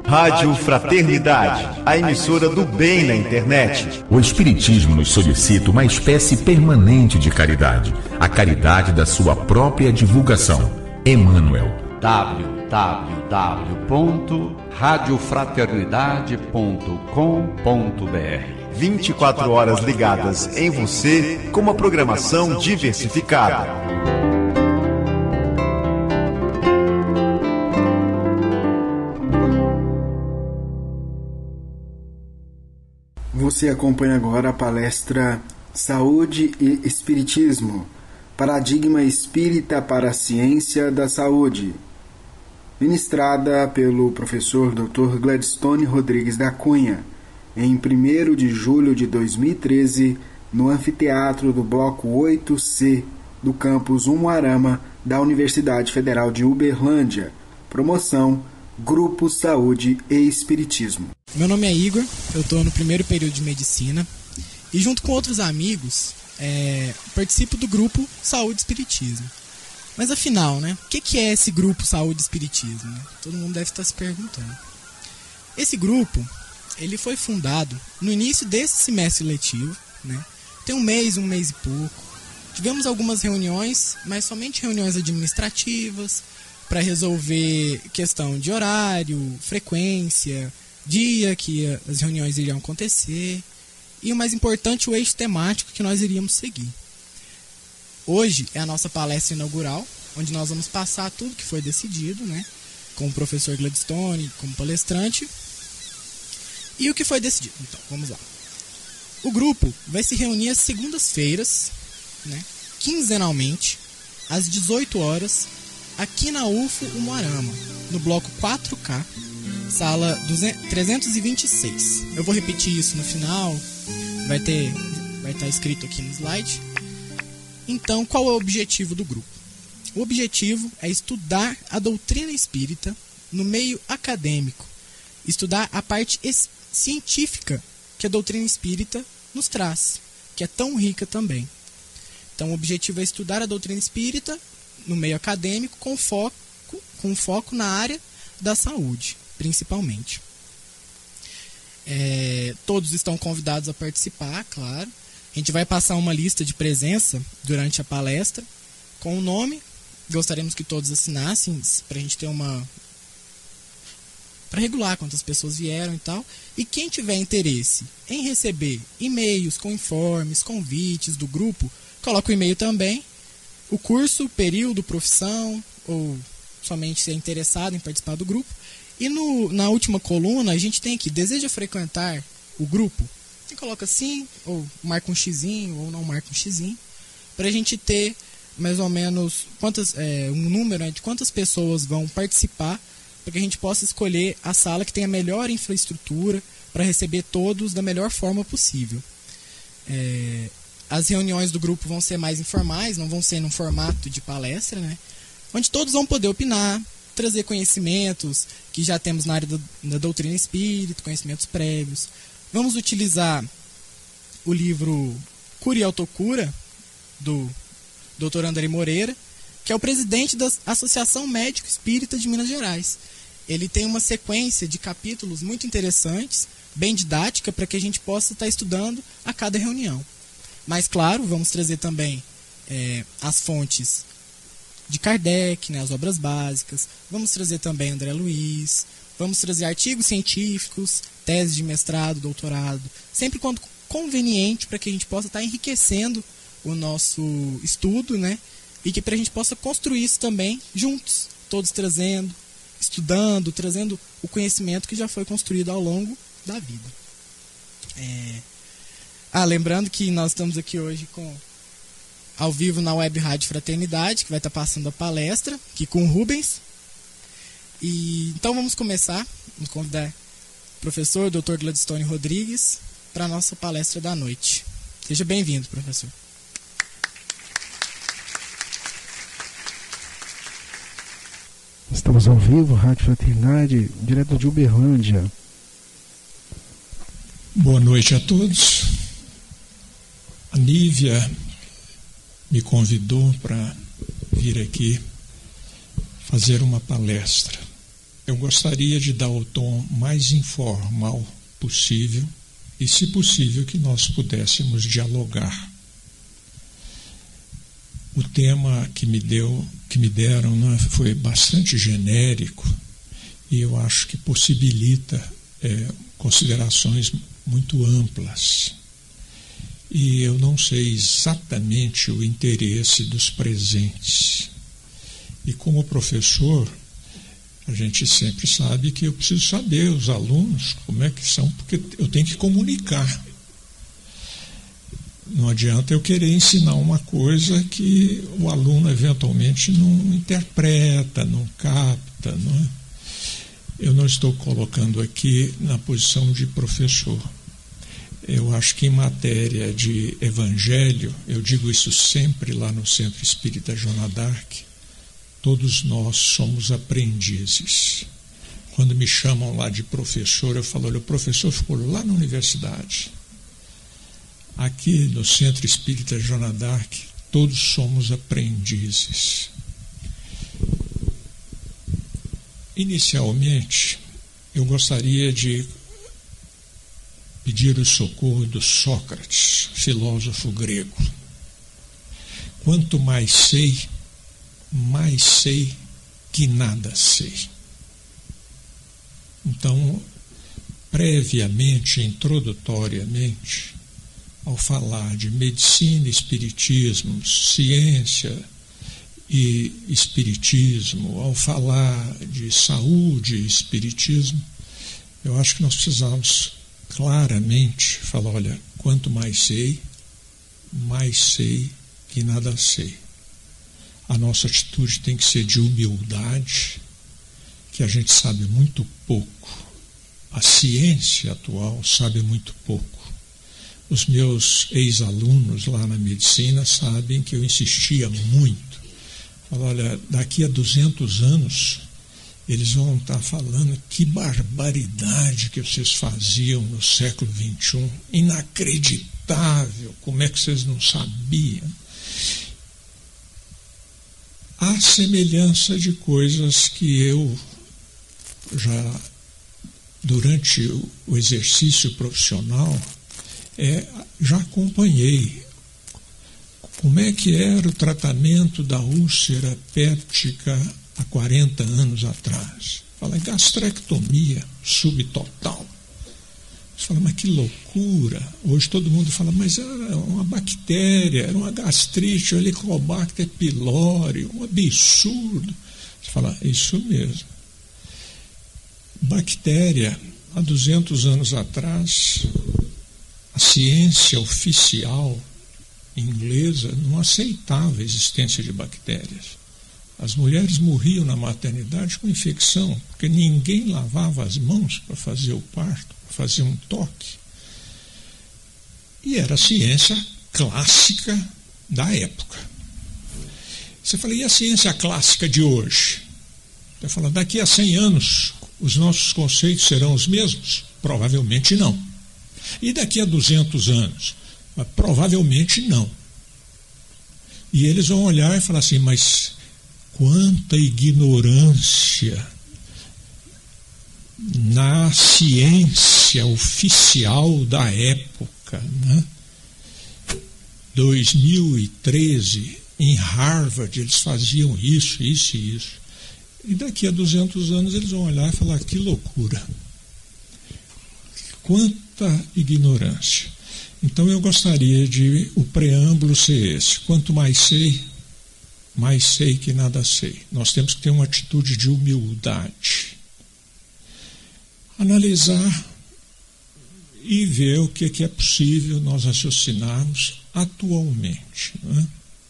Rádio Fraternidade, a emissora do bem na internet. O Espiritismo nos solicita uma espécie permanente de caridade, a caridade da sua própria divulgação. Emmanuel. www.radiofraternidade.com.br 24 horas ligadas em você, com uma programação diversificada. Você acompanha agora a palestra Saúde e Espiritismo, Paradigma Espírita para a Ciência da Saúde, ministrada pelo professor Dr. Gladstone Rodrigues da Cunha, em 1º de julho de 2013, no anfiteatro do Bloco 8C do campus Umuarama da Universidade Federal de Uberlândia. Promoção Grupo Saúde e Espiritismo. Meu nome é Igor, eu estou no 1º período de Medicina e junto com outros amigos participo do grupo Saúde e Espiritismo. Mas afinal, o que é esse grupo Saúde e Espiritismo? Todo mundo deve estar se perguntando. Esse grupo ele foi fundado no início desse semestre letivo, tem um mês e pouco. Tivemos algumas reuniões, mas somente reuniões administrativas, para resolver questão de horário, frequência, dia que as reuniões iriam acontecer e o mais importante, o eixo temático que nós iríamos seguir. Hoje é a nossa palestra inaugural, onde nós vamos passar tudo que foi decidido, com o professor Gladstone como palestrante. E o que foi decidido? Então, vamos lá. O grupo vai se reunir às segundas-feiras, quinzenalmente, às 18 horas, aqui na UFO Umuarama, no bloco 4K, sala 326. Eu vou repetir isso no final, vai estar escrito aqui no slide. Então, qual é o objetivo do grupo? O objetivo é estudar a doutrina espírita no meio acadêmico, estudar a parte científica que a doutrina espírita nos traz, que é tão rica também. Então, o objetivo é estudar a doutrina espírita no meio acadêmico com foco na área da saúde, principalmente. Todos estão convidados a participar, claro. A gente vai passar uma lista de presença durante a palestra com o nome. Gostaríamos que todos assinassem para a gente ter para regular quantas pessoas vieram e tal. E quem tiver interesse em receber e-mails com informes, convites do grupo, coloca o e-mail também. O curso, período, profissão, ou somente ser interessado em participar do grupo. E na última coluna, a gente tem aqui, deseja frequentar o grupo? Você coloca sim, ou marca um xizinho, ou não marca um xizinho, para a gente ter mais ou menos um número de quantas pessoas vão participar, para que a gente possa escolher a sala que tenha a melhor infraestrutura para receber todos da melhor forma possível. As reuniões do grupo vão ser mais informais, não vão ser num formato de palestra, onde todos vão poder opinar, trazer conhecimentos que já temos na área da doutrina espírita, conhecimentos prévios. Vamos utilizar o livro Cura e Autocura, do Dr. André Moreira, que é o presidente da Associação Médico Espírita de Minas Gerais. Ele tem uma sequência de capítulos muito interessantes, bem didática, para que a gente possa estar estudando a cada reunião. Mas, claro, vamos trazer também as fontes de Kardec, as obras básicas. Vamos trazer também André Luiz. Vamos trazer artigos científicos, teses de mestrado, doutorado. Sempre quando conveniente, para que a gente possa estar enriquecendo o nosso estudo, e que para a gente possa construir isso também juntos. Todos trazendo, estudando, trazendo o conhecimento que já foi construído ao longo da vida. Lembrando que nós estamos aqui hoje ao vivo na Web Rádio Fraternidade, que vai estar passando a palestra, aqui com o Rubens. Então vamos começar. Vamos convidar o professor Dr. Gladstone Rodrigues para a nossa palestra da noite. Seja bem-vindo, professor. Estamos ao vivo, Rádio Fraternidade, direto de Uberlândia. Boa noite a todos. A Nívia me convidou para vir aqui fazer uma palestra. eu gostaria de dar o tom mais informal possível e, se possível, que nós pudéssemos dialogar. O tema que me deram, né, foi bastante genérico e eu acho que possibilita considerações muito amplas. E eu não sei exatamente o interesse dos presentes. E como professor, a gente sempre sabe que eu preciso saber os alunos como é que são, porque eu tenho que comunicar. Não adianta eu querer ensinar uma coisa que o aluno eventualmente não interpreta, não capta, não é? Eu não estou colocando aqui na posição de professor. Eu acho que em matéria de evangelho, eu digo isso sempre lá no Centro Espírita Joana d'Arc, todos nós somos aprendizes. Quando me chamam lá de professor, eu falo, olha, o professor ficou lá na universidade. Aqui no Centro Espírita Joana d'Arc, todos somos aprendizes. Inicialmente, eu gostaria de pedir o socorro do Sócrates, filósofo grego. Quanto mais sei que nada sei. Então, previamente, introdutoriamente, ao falar de medicina, espiritismo, ciência e espiritismo, ao falar de saúde e espiritismo, eu acho que nós precisamos claramente falar, olha, quanto mais sei que nada sei. A nossa atitude tem que ser de humildade, que a gente sabe muito pouco. A ciência atual sabe muito pouco. Os meus ex-alunos lá na medicina sabem que eu insistia muito. Falo, olha, daqui a 200 anos eles vão estar falando que barbaridade que vocês faziam no século XXI. Inacreditável, como é que vocês não sabiam? Há semelhança de coisas que eu já, durante o exercício profissional, já acompanhei. Como é que era o tratamento da úlcera péptica há 40 anos atrás? Fala em gastrectomia subtotal. Você fala, mas que loucura. Hoje todo mundo fala, mas era uma bactéria, era uma gastrite, o Helicobacter pylori, um absurdo. Você fala, é isso mesmo. Bactéria, há 200 anos atrás, a ciência oficial inglesa não aceitava a existência de bactérias. As mulheres morriam na maternidade com infecção, porque ninguém lavava as mãos para fazer o parto, para fazer um toque. E era a ciência clássica da época. Você fala, e a ciência clássica de hoje? Você fala, daqui a 100 anos os nossos conceitos serão os mesmos? Provavelmente não. E daqui a 200 anos? Provavelmente não. E eles vão olhar e falar assim, mas quanta ignorância na ciência oficial da época, né? 2013, em Harvard, eles faziam isso e isso. E daqui a 200 anos eles vão olhar e falar, que loucura. Quanta ignorância. Então eu gostaria de o preâmbulo ser esse. Quanto mais sei que nada sei. Nós temos que ter uma atitude de humildade. Analisar e ver o que é possível nós raciocinarmos atualmente. Não é?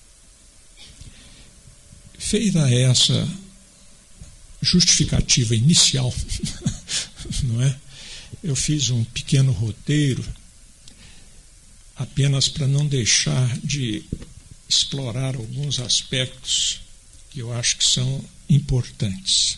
Feita essa justificativa inicial, não é? Eu fiz um pequeno roteiro apenas para não deixar de explorar alguns aspectos que eu acho que são importantes.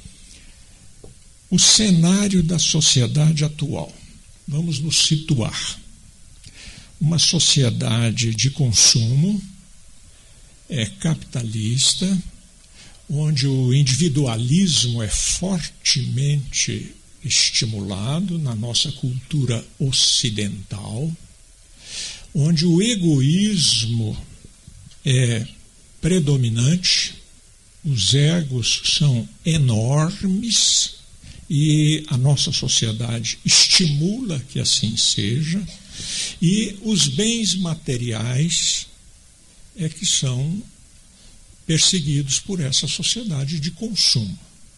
O cenário da sociedade atual. Vamos nos situar. Uma sociedade de consumo, capitalista, onde o individualismo é fortemente estimulado na nossa cultura ocidental, onde o egoísmo é predominante, os egos são enormes e a nossa sociedade estimula que assim seja, e os bens materiais é que são perseguidos por essa sociedade de consumo.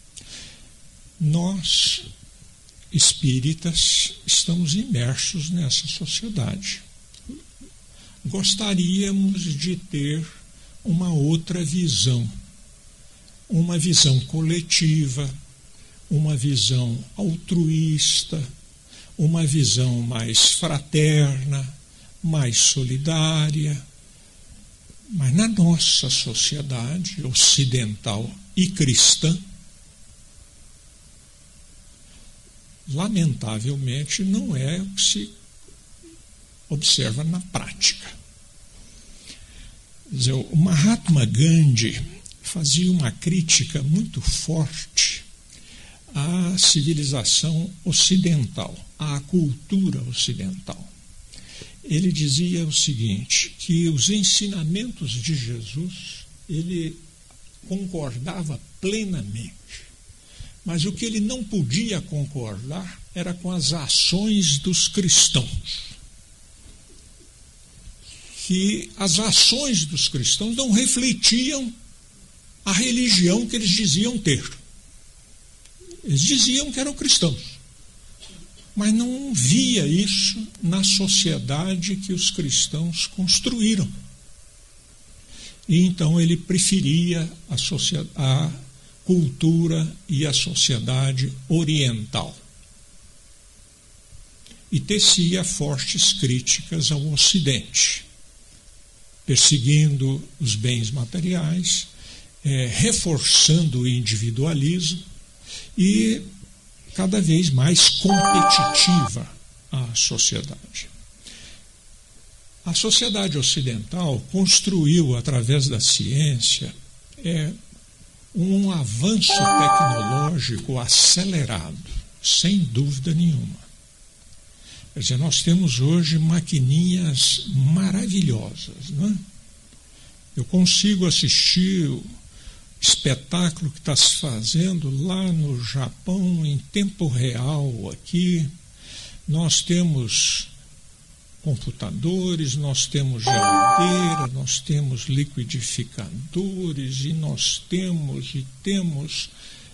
Nós, espíritas, estamos imersos nessa sociedade. Gostaríamos de ter uma outra visão, uma visão coletiva, uma visão altruísta, uma visão mais fraterna, mais solidária. Mas na nossa sociedade ocidental e cristã, lamentavelmente, não é o que se observa na prática. Quer dizer, o Mahatma Gandhi fazia uma crítica muito forte à civilização ocidental, à cultura ocidental. Ele dizia o seguinte, que os ensinamentos de Jesus, ele concordava plenamente, mas o que ele não podia concordar era com as ações dos cristãos. Que as ações dos cristãos não refletiam a religião que eles diziam ter. Eles diziam que eram cristãos, mas não via isso na sociedade que os cristãos construíram. E então ele preferia a cultura e a sociedade oriental. E tecia fortes críticas ao Ocidente, perseguindo os bens materiais, reforçando o individualismo e cada vez mais competitiva a sociedade. A sociedade ocidental construiu, através da ciência, um avanço tecnológico acelerado, sem dúvida nenhuma. Quer dizer, nós temos hoje maquininhas maravilhosas, não é? Eu consigo assistir o espetáculo que está se fazendo lá no Japão em tempo real aqui. Nós temos computadores, nós temos geladeira, nós temos liquidificadores e nós temos.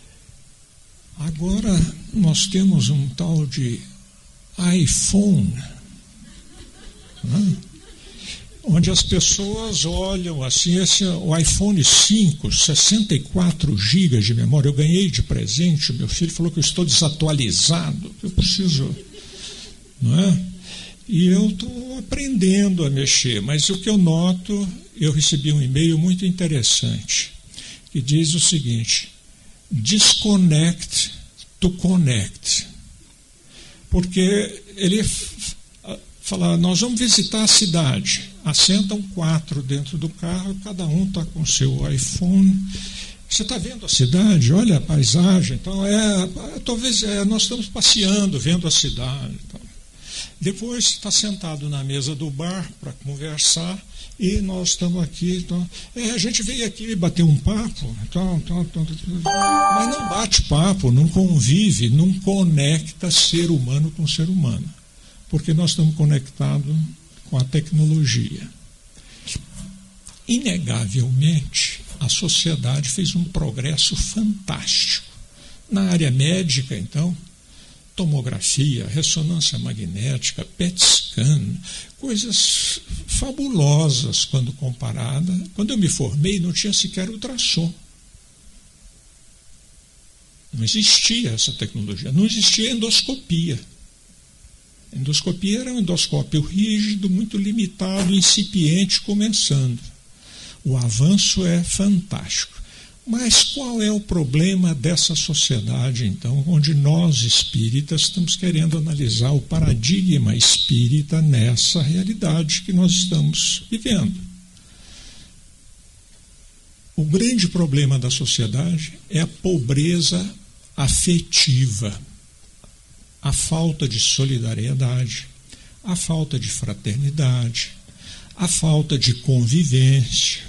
Agora nós temos um tal de iPhone, né? Onde as pessoas olham assim, o iPhone 5, 64 GB de memória, eu ganhei de presente, meu filho falou que eu estou desatualizado, que eu preciso, não é? E eu estou aprendendo a mexer, mas o que eu noto, eu recebi um e-mail muito interessante, que diz o seguinte: disconnect to connect. Porque ele fala, nós vamos visitar a cidade, assentam 4 dentro do carro, cada um está com seu iPhone. Você está vendo a cidade? Olha a paisagem. Então, talvez nós estamos passeando, vendo a cidade. Então. Depois está sentado na mesa do bar para conversar e nós estamos aqui. Então, a gente veio aqui bater um papo, mas não bate papo, não convive, não conecta ser humano com ser humano, porque nós estamos conectados com a tecnologia. Inegavelmente, a sociedade fez um progresso fantástico. Na área médica, então, tomografia, ressonância magnética, PET scan, coisas fabulosas quando comparada. Quando eu me formei, não tinha sequer ultrassom. Não existia essa tecnologia, não existia endoscopia. Endoscopia era um endoscópio rígido, muito limitado, incipiente, começando. O avanço é fantástico. Mas qual é o problema dessa sociedade, então, onde nós espíritas estamos querendo analisar o paradigma espírita nessa realidade que nós estamos vivendo? O grande problema da sociedade é a pobreza afetiva, a falta de solidariedade, a falta de fraternidade, a falta de convivência.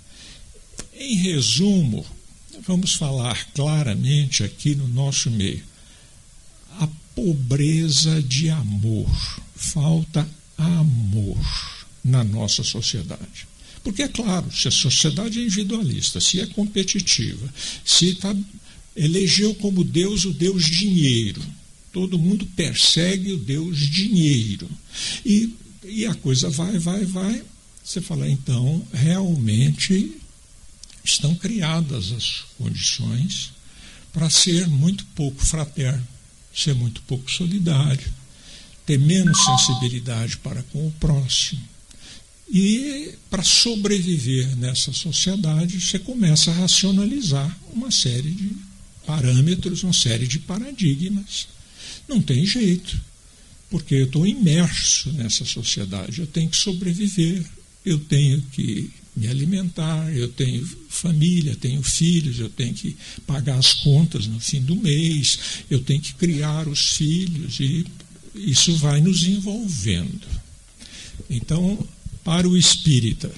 Em resumo, vamos falar claramente aqui no nosso meio, a pobreza de amor, falta amor na nossa sociedade. Porque, é claro, se a sociedade é individualista, se é competitiva, se elegeu como Deus o Deus dinheiro, todo mundo persegue o Deus dinheiro, e a coisa vai, você fala, então, realmente estão criadas as condições para ser muito pouco fraterno, ser muito pouco solidário, ter menos sensibilidade para com o próximo. E para sobreviver nessa sociedade, você começa a racionalizar uma série de parâmetros, uma série de paradigmas. Não tem jeito, porque eu estou imerso nessa sociedade, eu tenho que sobreviver, eu tenho que me alimentar, eu tenho família, tenho filhos, eu tenho que pagar as contas no fim do mês, eu tenho que criar os filhos, e isso vai nos envolvendo. Então, para o espírita,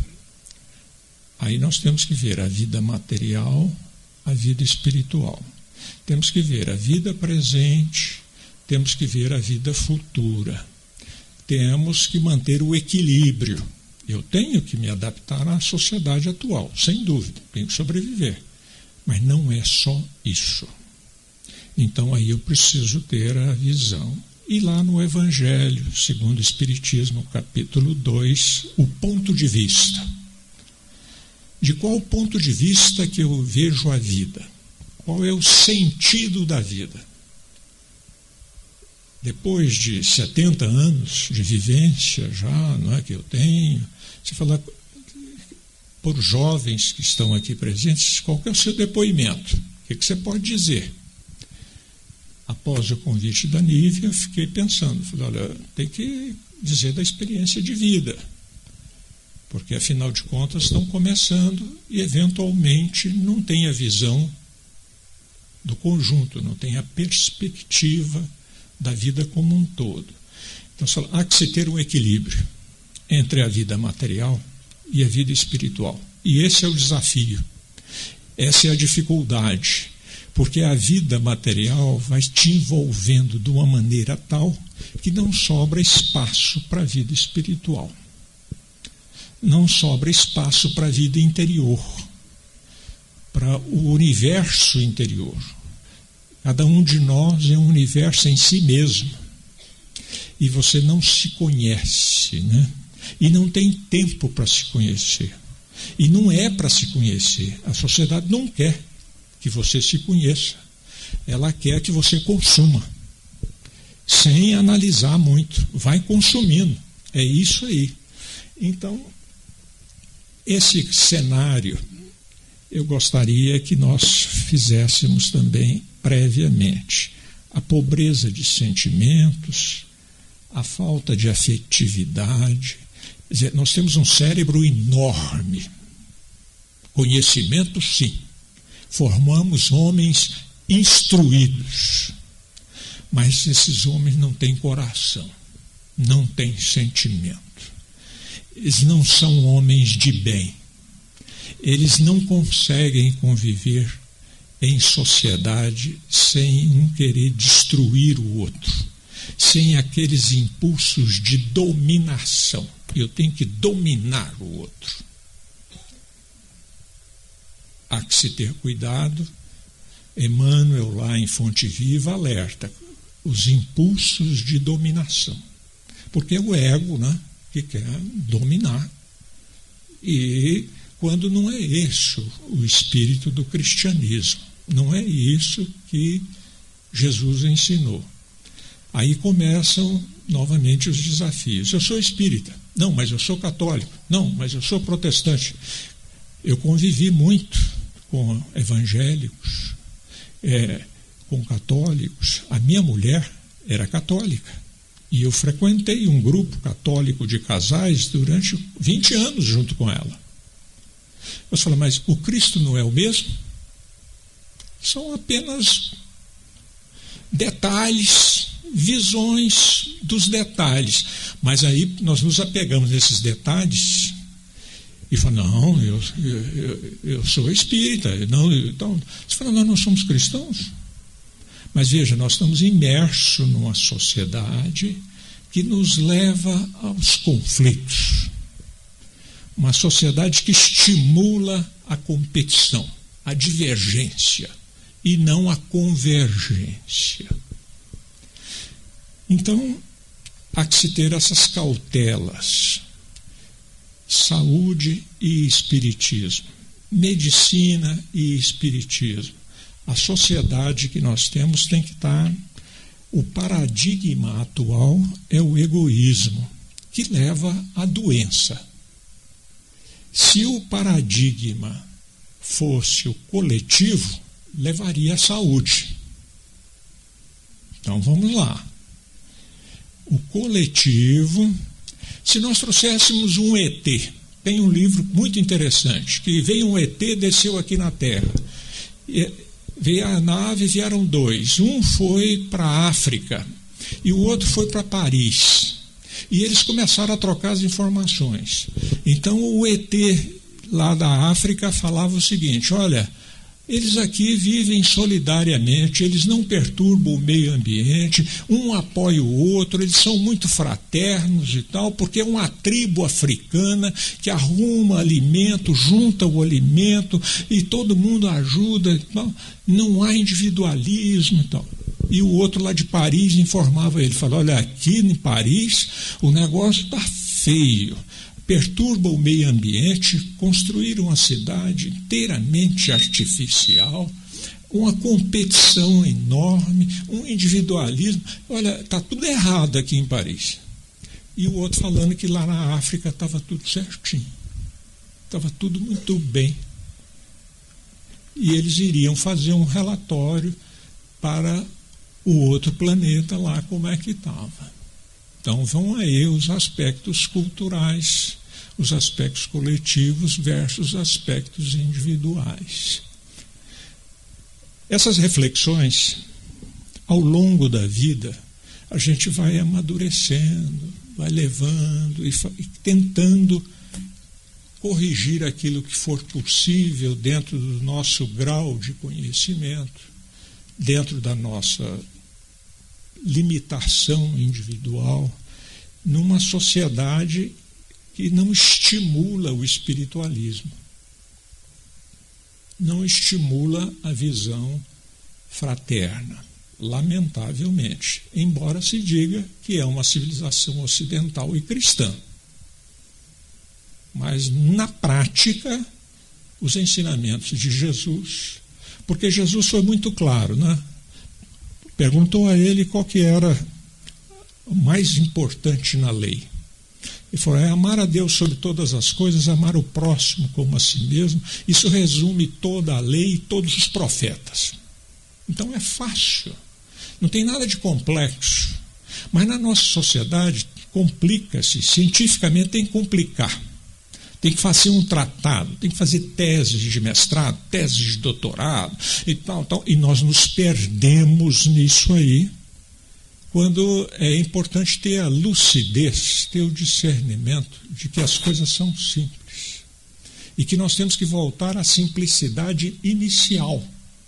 aí nós temos que ver a vida material, a vida espiritual. Temos que ver a vida presente, temos que ver a vida futura. Temos que manter o equilíbrio. Eu tenho que me adaptar à sociedade atual, sem dúvida, tenho que sobreviver. Mas não é só isso. Então aí eu preciso ter a visão. E lá no Evangelho, segundo o Espiritismo, capítulo 2, o ponto de vista. De qual ponto de vista que eu vejo a vida? Qual é o sentido da vida? Depois de 70 anos de vivência já, não é, que eu tenho, você fala, por jovens que estão aqui presentes, qual que é o seu depoimento? O que você pode dizer? Após o convite da Nívia, eu fiquei pensando, falei, olha, tem que dizer da experiência de vida, porque afinal de contas estão começando e eventualmente não tem a visão do conjunto, não tem a perspectiva da vida como um todo. Então, há que se ter um equilíbrio entre a vida material e a vida espiritual. E esse é o desafio, essa é a dificuldade, porque a vida material vai te envolvendo de uma maneira tal que não sobra espaço para a vida espiritual. Não sobra espaço para a vida interior, para o universo interior. Cada um de nós é um universo em si mesmo. E você não se conhece, né? E não tem tempo para se conhecer. E não é para se conhecer. A sociedade não quer que você se conheça. Ela quer que você consuma, sem analisar muito. Vai consumindo. É isso aí. Então, esse cenário, eu gostaria que nós fizéssemos também previamente. A pobreza de sentimentos, a falta de afetividade. Quer dizer, nós temos um cérebro enorme. Conhecimento, sim. Formamos homens instruídos. Mas esses homens não têm coração, não têm sentimento. Eles não são homens de bem. Eles não conseguem conviver em sociedade sem um querer destruir o outro, sem aqueles impulsos de dominação. Eu tenho que dominar o outro. Há que se ter cuidado. Emmanuel, lá em Fonte Viva, alerta os impulsos de dominação. Porque é o ego, né, que quer dominar. E quando não é isso o espírito do cristianismo, não é isso que Jesus ensinou. Aí começam novamente os desafios. Eu sou espírita. Não, mas eu sou católico. Não, mas eu sou protestante. Eu convivi muito com evangélicos, com católicos. A minha mulher era católica. E eu frequentei um grupo católico de casais durante 20 anos junto com ela. Você fala, mas o Cristo não é o mesmo? São apenas detalhes, visões dos detalhes. Mas aí nós nos apegamos nesses detalhes e falamos, não, eu sou espírita. Não, então, você fala, nós não somos cristãos? Mas veja, nós estamos imersos numa sociedade que nos leva aos conflitos. Uma sociedade que estimula a competição, a divergência, e não a convergência. Então, há que se ter essas cautelas. Saúde e espiritismo. Medicina e espiritismo. A sociedade que nós temos tem que estar... O paradigma atual é o egoísmo, que leva à doença. Se o paradigma fosse o coletivo, levaria à saúde. Então vamos lá. O coletivo, se nós trouxéssemos um ET, tem um livro muito interessante, que veio um ET, desceu aqui na Terra. Veio a nave, vieram dois. Um foi para a África e o outro foi para Paris. E eles começaram a trocar as informações. Então o ET lá da África falava o seguinte, olha, eles aqui vivem solidariamente, eles não perturbam o meio ambiente, um apoia o outro, eles são muito fraternos e tal, porque é uma tribo africana que arruma alimento, junta o alimento e todo mundo ajuda e tal. Não há individualismo e tal. E o outro lá de Paris informava ele, falou, olha, aqui em Paris o negócio está feio. Perturba o meio ambiente, construíram uma cidade inteiramente artificial, uma competição enorme, um individualismo. Olha, está tudo errado aqui em Paris. E o outro falando que lá na África estava tudo certinho, estava tudo muito bem. E eles iriam fazer um relatório para o outro planeta lá, como é que estava. Então vão aí os aspectos culturais, os aspectos coletivos versus aspectos individuais. Essas reflexões, ao longo da vida, a gente vai amadurecendo, vai levando e tentando corrigir aquilo que for possível dentro do nosso grau de conhecimento, dentro da nossa limitação individual, numa sociedade que não estimula o espiritualismo, não estimula a visão fraterna, lamentavelmente, embora se diga que é uma civilização ocidental e cristã. Mas, na prática, os ensinamentos de Jesus, porque Jesus foi muito claro, né? Perguntou a ele qual que era o mais importante na lei. Ele falou, é amar a Deus sobre todas as coisas, amar o próximo como a si mesmo. Isso resume toda a lei e todos os profetas. Então é fácil, não tem nada de complexo. Mas na nossa sociedade complica-se, cientificamente tem que complicar. Tem que fazer um tratado, tem que fazer teses de mestrado, teses de doutorado e tal. E nós nos perdemos nisso aí, quando é importante ter a lucidez, ter o discernimento de que as coisas são simples e que nós temos que voltar à simplicidade inicial.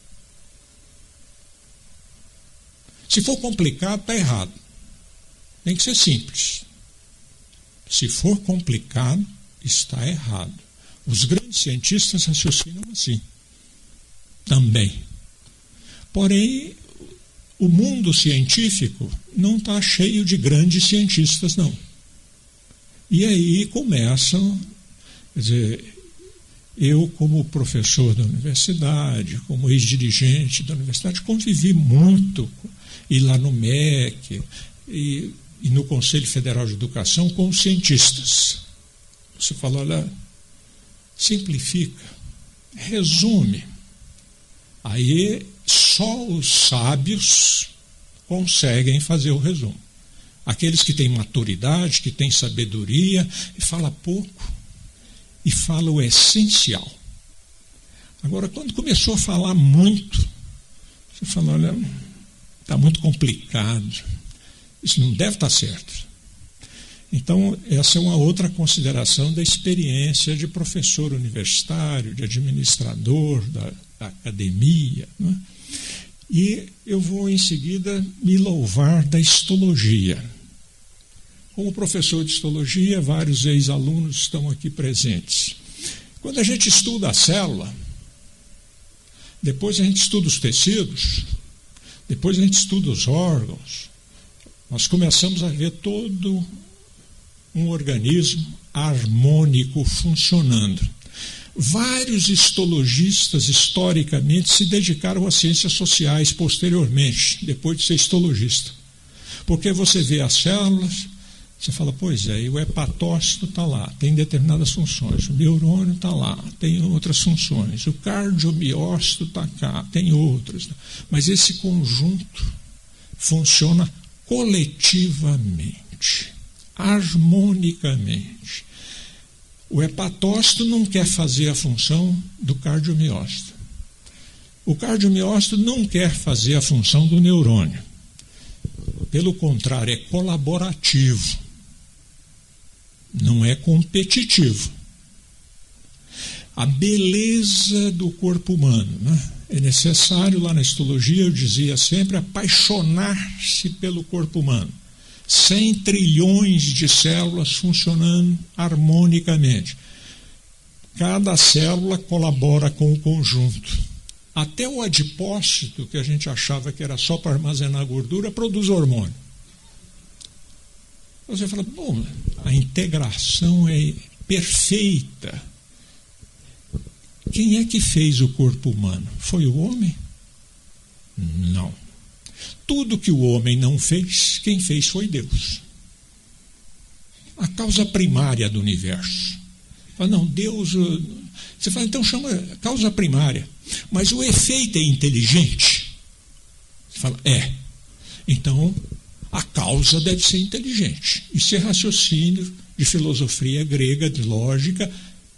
Se for complicado, está errado. Tem que ser simples. Se for complicado, está errado. Os grandes cientistas raciocinam assim também. Porém, o mundo científico não está cheio de grandes cientistas, não. E aí começam, quer dizer, eu como professor da universidade, como ex-dirigente da universidade, convivi muito, e lá no MEC, e no Conselho Federal de Educação, com os cientistas. Você fala, olha, simplifica, resume. Aí só os sábios conseguem fazer o resumo. Aqueles que têm maturidade, que têm sabedoria, e fala pouco. e fala o essencial. Agora, quando começou a falar muito, você fala, olha, está muito complicado, isso não deve estar certo. Então, essa é uma outra consideração da experiência de professor universitário, de administrador da academia, né? E eu vou, em seguida, me louvar da histologia. Como professor de histologia, vários ex-alunos estão aqui presentes. Quando a gente estuda a célula, depois a gente estuda os tecidos, depois a gente estuda os órgãos, nós começamos a ver todo um organismo harmônico funcionando. Vários histologistas, historicamente, se dedicaram às ciências sociais posteriormente, depois de ser histologista. Porque você vê as células, você fala, pois é, e o hepatócito está lá, tem determinadas funções, o neurônio está lá, tem outras funções, o cardiomiócito está cá, tem outras. Mas esse conjunto funciona coletivamente, harmonicamente. O hepatócito não quer fazer a função do cardiomiócito. O cardiomiócito não quer fazer a função do neurônio. Pelo contrário, é colaborativo. Não é competitivo. A beleza do corpo humano, né? É necessário, lá na histologia, eu dizia sempre, apaixonar-se pelo corpo humano. 100 trilhões de células funcionando harmonicamente. Cada célula colabora com o conjunto. Até o adipócito, que a gente achava que era só para armazenar gordura, produz hormônio. Você fala, bom, a integração é perfeita. Quem é que fez o corpo humano? Foi o homem? Não. Tudo que o homem não fez, quem fez foi Deus. A causa primária do universo. Não, Deus... Você fala, então chama causa primária. Mas o efeito é inteligente? Você fala, é. Então, a causa deve ser inteligente. Isso é raciocínio de filosofia grega, de lógica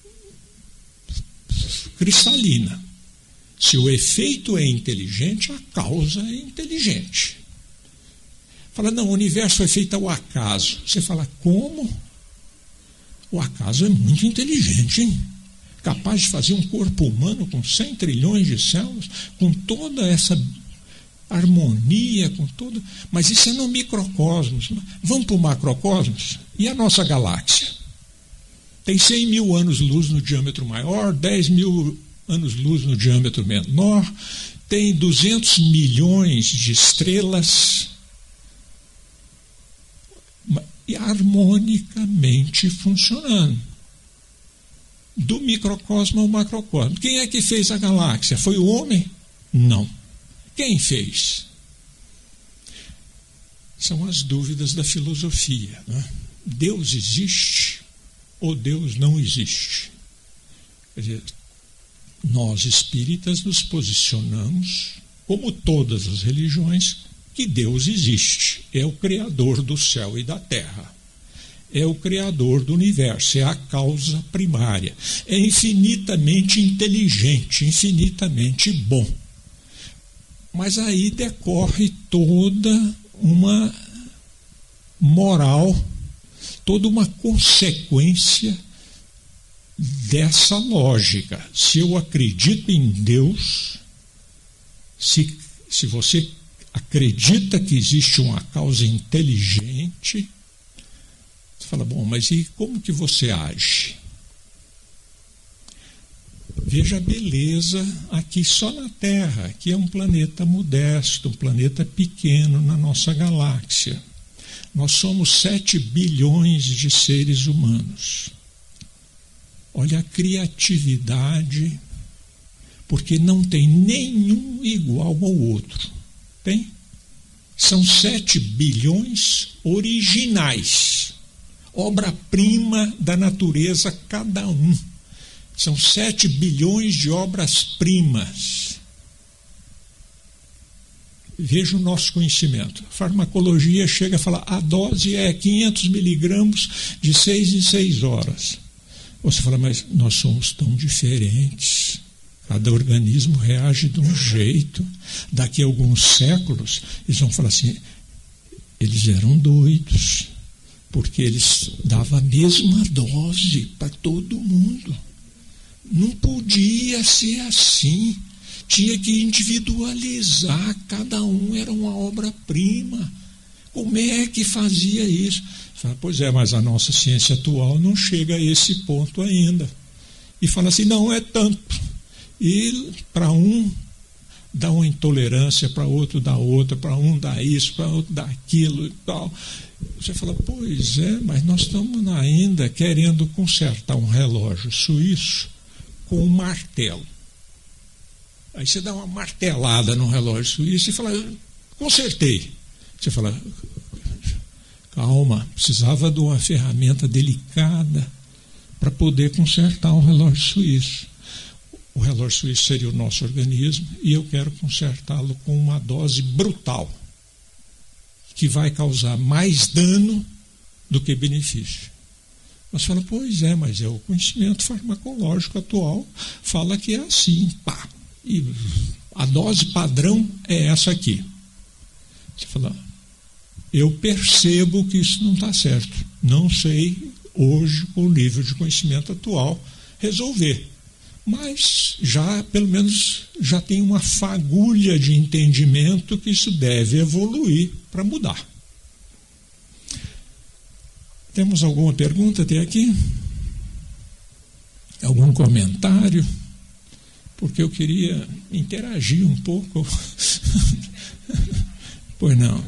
cristalina. Se o efeito é inteligente, a causa é inteligente. Fala, não, o universo foi feito ao acaso. Você fala, como? O acaso é muito inteligente, hein? Capaz de fazer um corpo humano com 100 trilhões de células, com toda essa harmonia, com toda... Mas isso é no microcosmos. Vamos para o macrocosmos? E a nossa galáxia? Tem 100 mil anos-luz no diâmetro maior, 10 mil anos-luz no diâmetro menor, tem 200 milhões de estrelas, e harmonicamente funcionando. Do microcosmo ao macrocosmo. Quem é que fez a galáxia? Foi o homem? Não. Quem fez? São as dúvidas da filosofia, né? Deus existe ou Deus não existe? Quer dizer, nós espíritas nos posicionamos, como todas as religiões, que Deus existe. É o Criador do céu e da terra. É o Criador do universo, é a causa primária. É infinitamente inteligente, infinitamente bom. Mas aí decorre toda uma moral, toda uma consequência dessa lógica. Se eu acredito em Deus, se você acredita que existe uma causa inteligente, você fala, bom, mas e como que você age? Veja a beleza aqui só na Terra, que é um planeta modesto, um planeta pequeno na nossa galáxia. Nós somos 7 bilhões de seres humanos. Olha a criatividade, porque não tem nenhum igual ao outro. Tem? São 7 bilhões originais. Obra-prima da natureza, cada um. São 7 bilhões de obras-primas. Veja o nosso conhecimento. A farmacologia chega a falar, a dose é 500 miligramas de 6 em 6 horas. Você fala, mas nós somos tão diferentes. Cada organismo reage de um jeito. Daqui a alguns séculos, eles vão falar assim, eles eram doidos, porque eles davam a mesma dose para todo mundo. Não podia ser assim. Tinha que individualizar, cada um era uma obra-prima. Como é que fazia isso? Fala, pois é, mas a nossa ciência atual não chega a esse ponto ainda. E fala assim, não é tanto. E para um dá uma intolerância, para outro dá outra, para um dá isso, para outro dá aquilo e tal. Você fala, pois é, mas nós estamos ainda querendo consertar um relógio suíço com um martelo. Aí você dá uma martelada no relógio suíço e fala, consertei. Você fala, calma, precisava de uma ferramenta delicada para poder consertar um relógio suíço. O relógio suíço seria o nosso organismo e eu quero consertá-lo com uma dose brutal, que vai causar mais dano do que benefício. Você fala, pois é, mas é o conhecimento farmacológico atual fala que é assim, pá. E a dose padrão é essa aqui. Você fala, eu percebo que isso não está certo. Não sei hoje, com o nível de conhecimento atual, resolver. Mas já, pelo menos, já tem uma fagulha de entendimento que isso deve evoluir para mudar. Temos alguma pergunta até aqui? Algum comentário? Porque eu queria interagir um pouco. Pois não.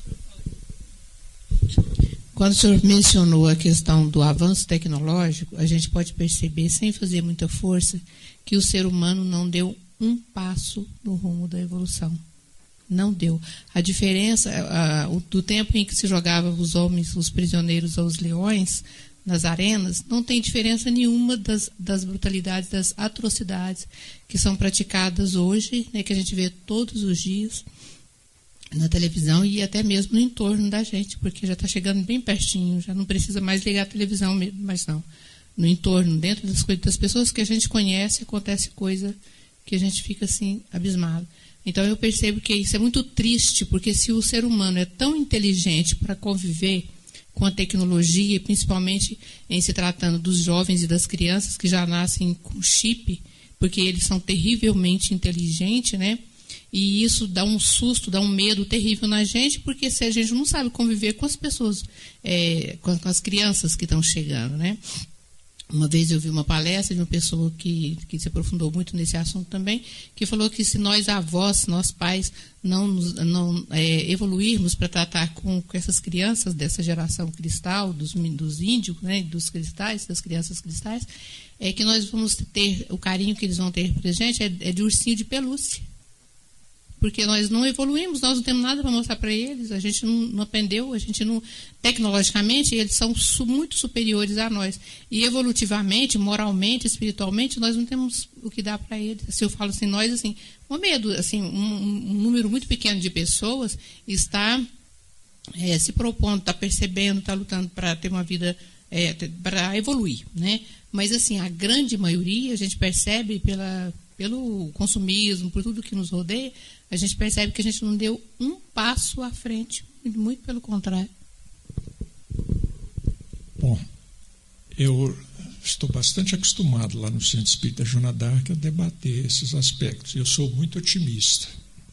Quando o senhor mencionou a questão do avanço tecnológico, a gente pode perceber, sem fazer muita força, que o ser humano não deu um passo no rumo da evolução. Não deu. A diferença do tempo em que se jogava os homens, os prisioneiros aos leões, nas arenas, não tem diferença nenhuma das brutalidades, das atrocidades que são praticadas hoje, né, que a gente vê todos os dias na televisão e até mesmo no entorno da gente, porque já está chegando bem pertinho, já não precisa mais ligar a televisão mesmo, mas não. No entorno, dentro das coisas das pessoas que a gente conhece, acontece coisa que a gente fica assim, abismado. Então eu percebo que isso é muito triste, porque se o ser humano é tão inteligente para conviver com a tecnologia, principalmente em se tratando dos jovens e das crianças que já nascem com chip, porque eles são terrivelmente inteligentes, né? E isso dá um susto, dá um medo terrível na gente, porque se a gente não sabe conviver com as pessoas, com as crianças que estão chegando, né? Uma vez eu vi uma palestra de uma pessoa que se aprofundou muito nesse assunto também, que falou que se nós avós, nós pais, não evoluirmos para tratar com essas crianças dessa geração cristal, dos índios, né, dos cristais, das crianças cristais, que nós vamos ter, o carinho que eles vão ter para a gente é de ursinho de pelúcia. Porque nós não evoluímos, nós não temos nada para mostrar para eles, a gente não aprendeu, a gente não... Tecnologicamente, eles são muito superiores a nós. E evolutivamente, moralmente, espiritualmente, nós não temos o que dar para eles. Se eu falo assim, nós, assim, um medo, assim, um número muito pequeno de pessoas está se propondo, está percebendo, está lutando para ter uma vida, para evoluir, né? Mas, assim, a grande maioria, a gente percebe pelo consumismo, por tudo que nos rodeia, a gente percebe que a gente não deu um passo à frente, muito pelo contrário. Bom, eu estou bastante acostumado lá no Centro Espírita Joana d'Arc a debater esses aspectos. Eu sou muito otimista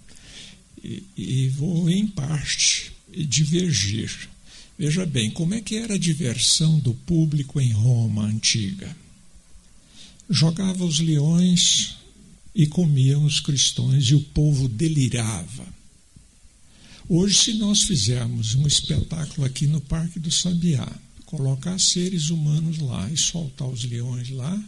e vou, em parte, divergir. Veja bem, como é que era a diversão do público em Roma antiga? Jogava os leões e comiam os cristãos e o povo delirava. Hoje, se nós fizermos um espetáculo aqui no Parque do Sabiá, colocar seres humanos lá e soltar os leões lá,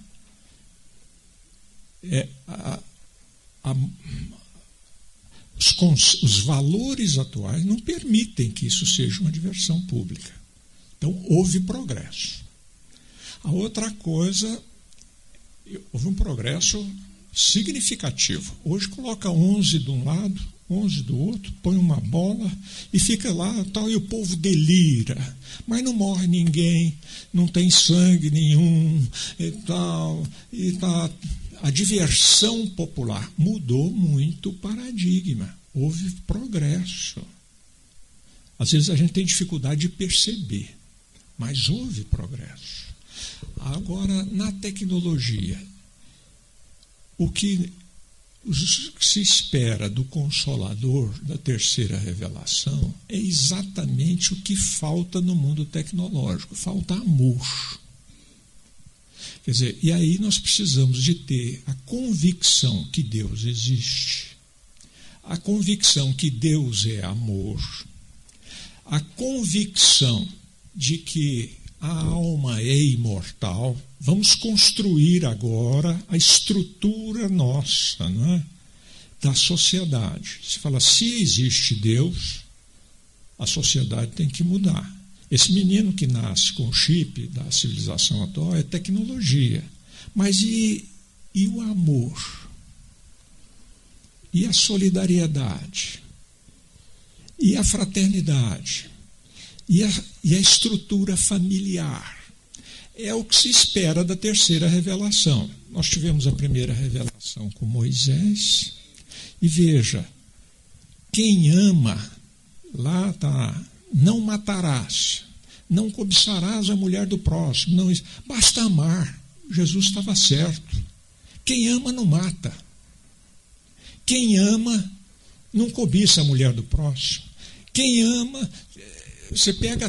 os valores atuais não permitem que isso seja uma diversão pública. Então, houve progresso. A outra coisa, houve um progresso significativo. Hoje coloca 11 de um lado, 11 do outro, põe uma bola e fica lá, tal, e o povo delira. Mas não morre ninguém, não tem sangue nenhum e tal. A diversão popular mudou muito o paradigma. Houve progresso. Às vezes a gente tem dificuldade de perceber, mas houve progresso. Agora, na tecnologia, o que se espera do Consolador da terceira revelação é exatamente o que falta no mundo tecnológico, falta amor. Quer dizer, e aí nós precisamos de ter a convicção que Deus existe, a convicção que Deus é amor, a convicção de que a alma é imortal. Vamos construir agora a estrutura nossa, não é? Da sociedade. Se fala, se existe Deus, a sociedade tem que mudar. Esse menino que nasce com o chip da civilização atual é tecnologia. Mas e o amor? E a solidariedade? E a fraternidade? E a estrutura familiar? É o que se espera da terceira revelação. Nós tivemos a primeira revelação com Moisés. E veja, quem ama, lá está, não matarás, não cobiçarás a mulher do próximo. Não, basta amar. Jesus estava certo. Quem ama não mata. Quem ama não cobiça a mulher do próximo. Quem ama... Você pega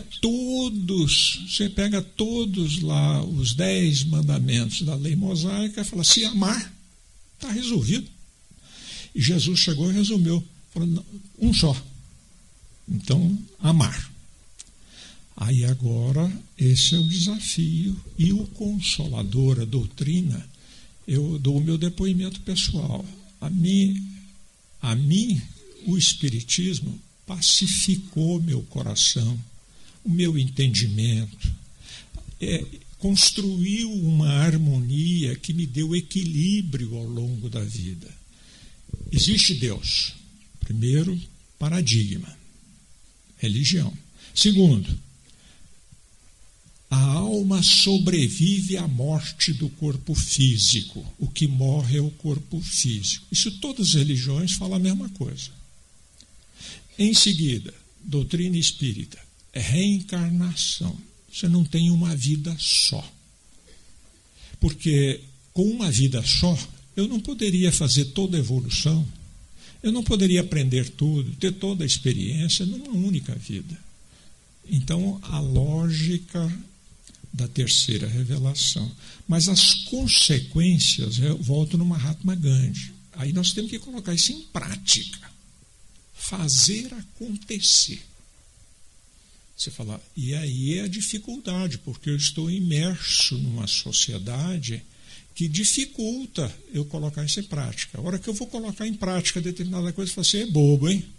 todos lá, os 10 mandamentos da lei mosaica, e fala, se amar, está resolvido. E Jesus chegou e resumiu, falou, um só. Então, amar. Aí agora, esse é o desafio. E o Consolador, a doutrina, eu dou o meu depoimento pessoal. A mim, o Espiritismo pacificou meu coração, o meu entendimento, construiu uma harmonia que me deu equilíbrio ao longo da vida. Existe Deus. Primeiro, paradigma, religião. Segundo, a alma sobrevive à morte do corpo físico. O que morre é o corpo físico. Isso todas as religiões falam a mesma coisa. Em seguida, doutrina espírita, é reencarnação. Você não tem uma vida só. Porque com uma vida só, eu não poderia fazer toda a evolução, eu não poderia aprender tudo, ter toda a experiência numa única vida. Então, a lógica da terceira revelação. Mas as consequências, eu volto no Mahatma Gandhi. Aí nós temos que colocar isso em prática. Fazer acontecer. Você fala, e aí é a dificuldade, porque eu estou imerso numa sociedade que dificulta eu colocar isso em prática. A hora que eu vou colocar em prática determinada coisa, eu falo, você é bobo, hein?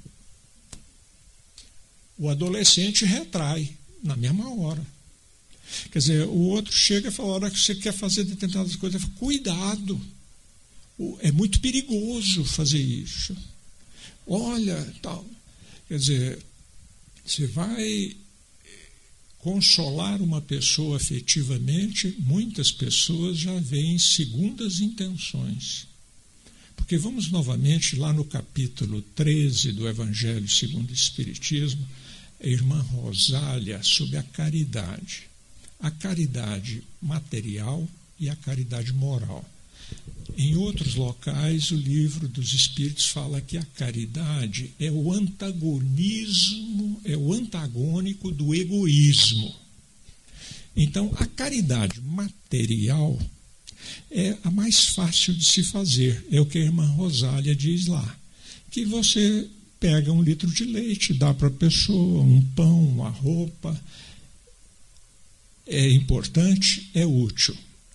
O adolescente retrai na mesma hora. Quer dizer, o outro chega e fala, a hora que você quer fazer determinadas coisas, fala, cuidado, é muito perigoso fazer isso. Olha, tal. Quer dizer, você vai consolar uma pessoa afetivamente, muitas pessoas já veem segundas intenções. Porque vamos novamente lá no capítulo 13 do Evangelho segundo o Espiritismo, a irmã Rosália, sobre a caridade. A caridade material e a caridade moral. Em outros locais, o livro dos Espíritos fala que a caridade é o antagonismo, é o antagônico do egoísmo. Então, a caridade material é a mais fácil de se fazer. É o que a irmã Rosália diz lá. Que você pega 1 litro de leite, dá para a pessoa, um pão, uma roupa. É importante, é útil.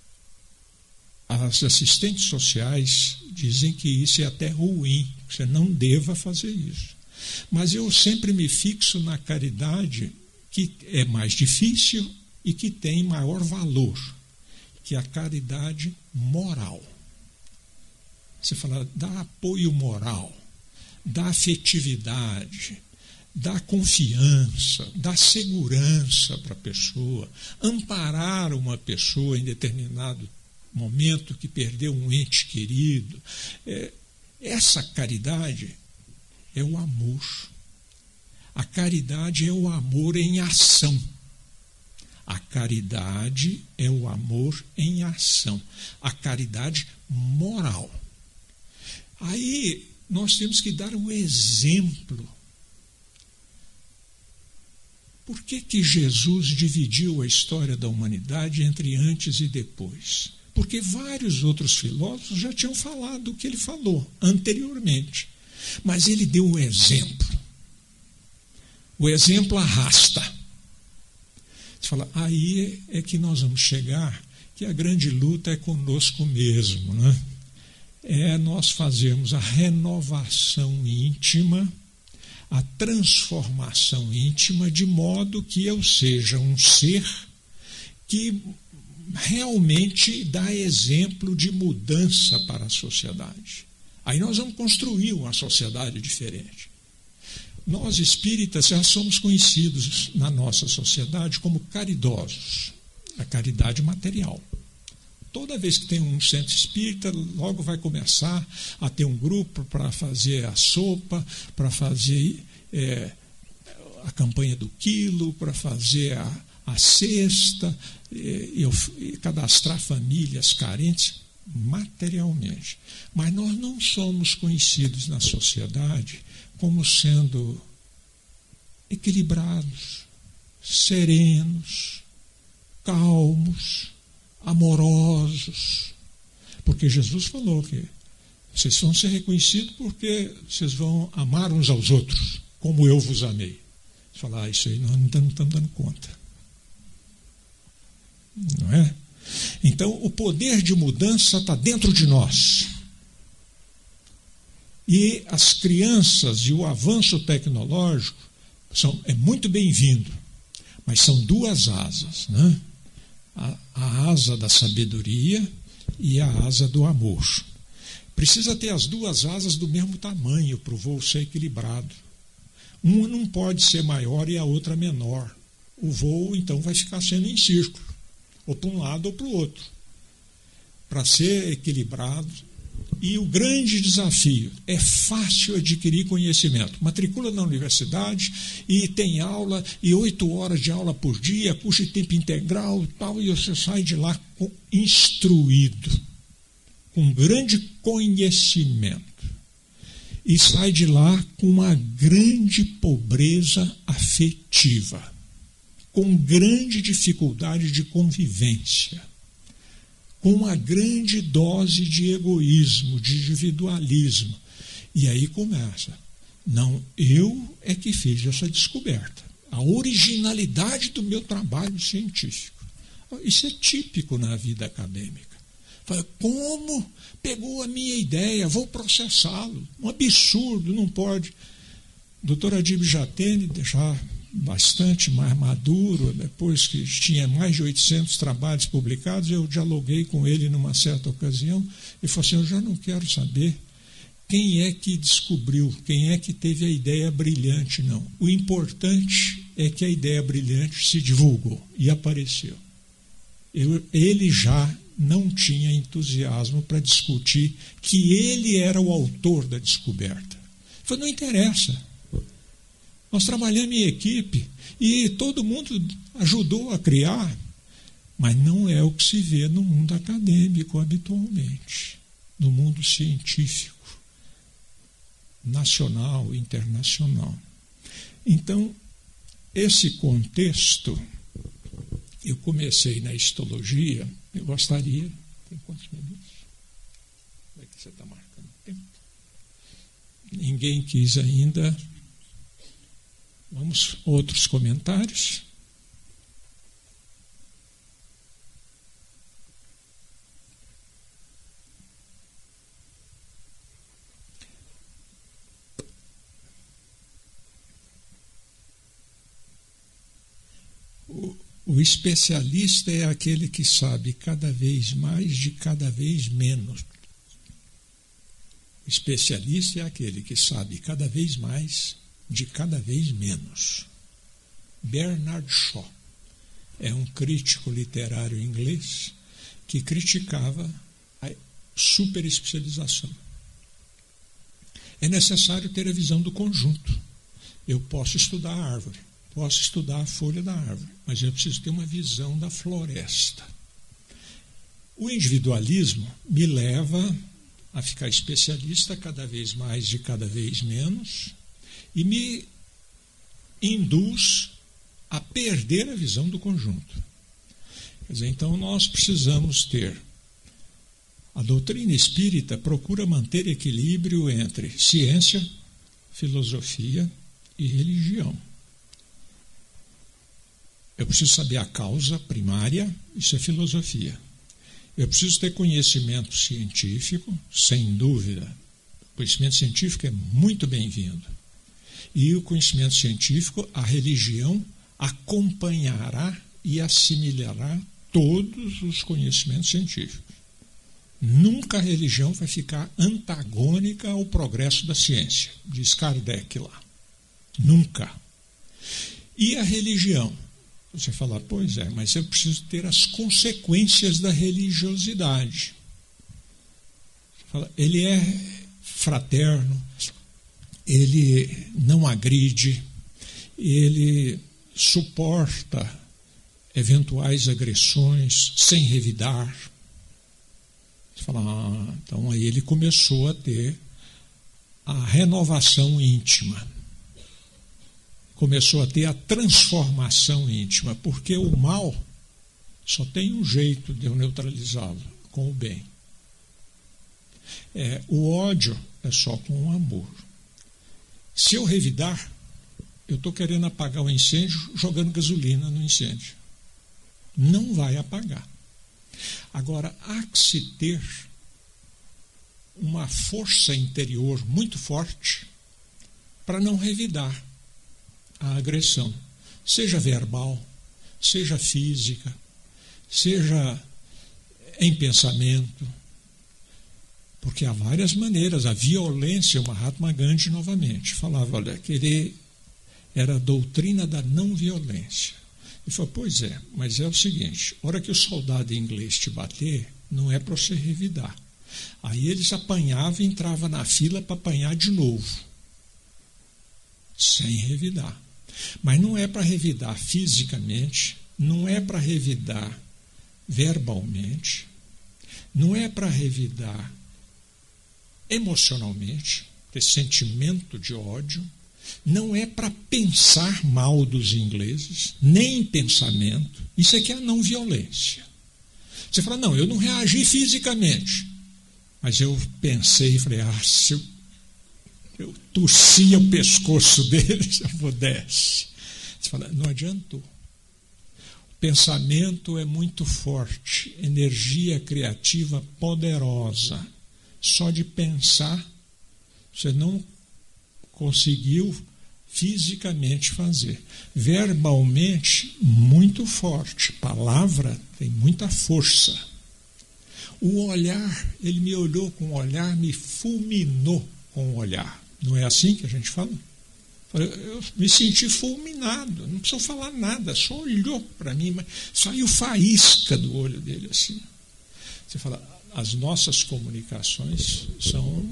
As assistentes sociais dizem que isso é até ruim, que você não deva fazer isso. Mas eu sempre me fixo na caridade que é mais difícil e que tem maior valor, que é a caridade moral. Você fala, dá apoio moral. da afetividade, da confiança, da segurança para a pessoa, amparar uma pessoa em determinado momento que perdeu um ente querido. Essa caridade é o amor. A caridade é o amor em ação. A caridade é o amor em ação. A caridade moral. Aí nós temos que dar um exemplo. Por que Jesus dividiu a história da humanidade entre antes e depois? Porque vários outros filósofos já tinham falado o que ele falou anteriormente. Mas ele deu um exemplo. O exemplo arrasta. Você fala, aí é que nós vamos chegar, que a grande luta é conosco mesmo, né? É nós fazermos a renovação íntima, a transformação íntima, de modo que eu seja um ser que realmente dá exemplo de mudança para a sociedade. Aí nós vamos construir uma sociedade diferente. Nós espíritas já somos conhecidos na nossa sociedade como caridosos, a caridade material. Toda vez que tem um centro espírita, logo vai começar a ter um grupo para fazer a sopa, para fazer a campanha do quilo, para fazer a cesta, e cadastrar famílias carentes materialmente. Mas nós não somos conhecidos na sociedade como sendo equilibrados, serenos, calmos, amorosos. Porque Jesus falou que vocês vão ser reconhecidos porque vocês vão amar uns aos outros, como eu vos amei. Você fala, isso aí nós não estamos dando conta. Não é? Então, o poder de mudança está dentro de nós. E as crianças e o avanço tecnológico é muito bem-vindo, mas são duas asas, né? A asa da sabedoria e a asa do amor. Precisa ter as duas asas do mesmo tamanho para o voo ser equilibrado. Uma não pode ser maior e a outra menor. O voo, então, vai ficar sendo em círculo, ou para um lado ou para o outro, para ser equilibrado. E o grande desafio é fácil adquirir conhecimento. Matricula na universidade e tem aula, e 8 horas de aula por dia, curso de tempo integral e tal, e você sai de lá instruído, com grande conhecimento. E sai de lá com uma grande pobreza afetiva, com grande dificuldade de convivência, com uma grande dose de egoísmo, de individualismo. E aí começa. Não, eu é que fiz essa descoberta. A originalidade do meu trabalho científico. Isso é típico na vida acadêmica. Fala, como pegou a minha ideia? Vou processá-lo. Um absurdo, não pode. O doutor Adib Jatene, já bastante mais maduro, depois que tinha mais de 800 trabalhos publicados, eu dialoguei com ele numa certa ocasião e falei assim, eu já não quero saber quem é que descobriu, quem é que teve a ideia brilhante, não. O importante é que a ideia brilhante se divulgou e apareceu. Ele já não tinha entusiasmo para discutir que ele era o autor da descoberta. Eu falei, não interessa. Nós trabalhamos em equipe e todo mundo ajudou a criar, mas não é o que se vê no mundo acadêmico habitualmente, no mundo científico, nacional, internacional. Então, esse contexto, eu comecei na histologia, eu gostaria... Tem quantos minutos? Como é que você está marcando tempo? Ninguém quis ainda... Vamos, outros comentários? O especialista é aquele que sabe cada vez mais de cada vez menos. Especialista é aquele que sabe cada vez mais de cada vez menos. Bernard Shaw é um crítico literário inglês que criticava a superespecialização. É necessário ter a visão do conjunto. Eu posso estudar a árvore, posso estudar a folha da árvore, mas eu preciso ter uma visão da floresta. O individualismo me leva a ficar especialista cada vez mais de cada vez menos e me induz a perder a visão do conjunto. Quer dizer, então nós precisamos ter. A doutrina espírita procura manter equilíbrio entre ciência, filosofia e religião. Eu preciso saber a causa primária, isso é filosofia. Eu preciso ter conhecimento científico, sem dúvida. O conhecimento científico é muito bem-vindo. E o conhecimento científico, a religião acompanhará e assimilará todos os conhecimentos científicos. Nunca a religião vai ficar antagônica ao progresso da ciência, diz Kardec lá. Nunca. E a religião? Você fala, pois é, mas eu preciso ter as consequências da religiosidade. Você fala, ele é fraterno, ele não agride, ele suporta eventuais agressões sem revidar. Você fala, então aí ele começou a ter a renovação íntima. Começou a ter a transformação íntima, porque o mal só tem um jeito de eu neutralizá-lo, com o bem. O ódio é só com o amor. Se eu revidar, eu estou querendo apagar o incêndio jogando gasolina no incêndio. Não vai apagar. Agora, há que se ter uma força interior muito forte para não revidar a agressão, seja verbal, seja física, seja em pensamento, porque há várias maneiras. A violência, o Mahatma Gandhi novamente falava, olha, que ele era a doutrina da não violência. Ele falou, pois é, mas é o seguinte, a hora que o soldado inglês te bater, não é para você revidar. Aí eles apanhavam e entravam na fila para apanhar de novo, sem revidar. Mas não é para revidar fisicamente, não é para revidar verbalmente, não é para revidar emocionalmente, ter sentimento de ódio, não é para pensar mal dos ingleses, nem pensamento. Isso aqui é a não violência. Você fala, não, eu não reagi fisicamente, mas eu pensei e falei, se eu torcia o pescoço dele se eu pudesse. Você fala, não adiantou. O pensamento é muito forte, energia criativa poderosa. Só de pensar, você não conseguiu fisicamente fazer. Verbalmente, muito forte. Palavra tem muita força. O olhar, ele me olhou com o olhar, me fulminou com o olhar. Não é assim que a gente fala? Eu me senti fulminado, não precisou falar nada, só olhou para mim, mas saiu faísca do olho dele assim. Você fala, as nossas comunicações são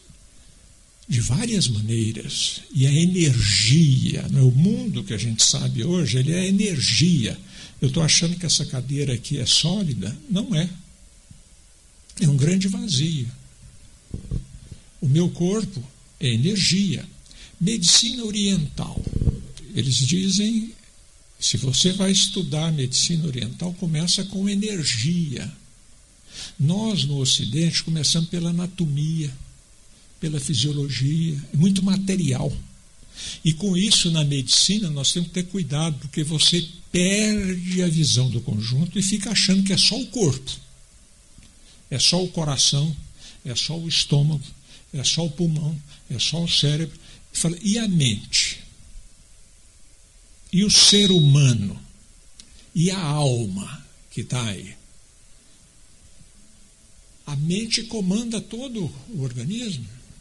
de várias maneiras, e a energia, o mundo que a gente sabe hoje, ele é energia. Eu estou achando que essa cadeira aqui é sólida? Não é. É um grande vazio. O meu corpo é energia. Medicina oriental. Eles dizem, se você vai estudar medicina oriental, começa com energia. Nós, no Ocidente, começamos pela anatomia, pela fisiologia, é muito material. E com isso, na medicina, nós temos que ter cuidado, porque você perde a visão do conjunto e fica achando que é só o corpo. É só o coração, é só o estômago, é só o pulmão, é só o cérebro. E a mente? E o ser humano? E a alma que está aí? A mente comanda todo o organismo.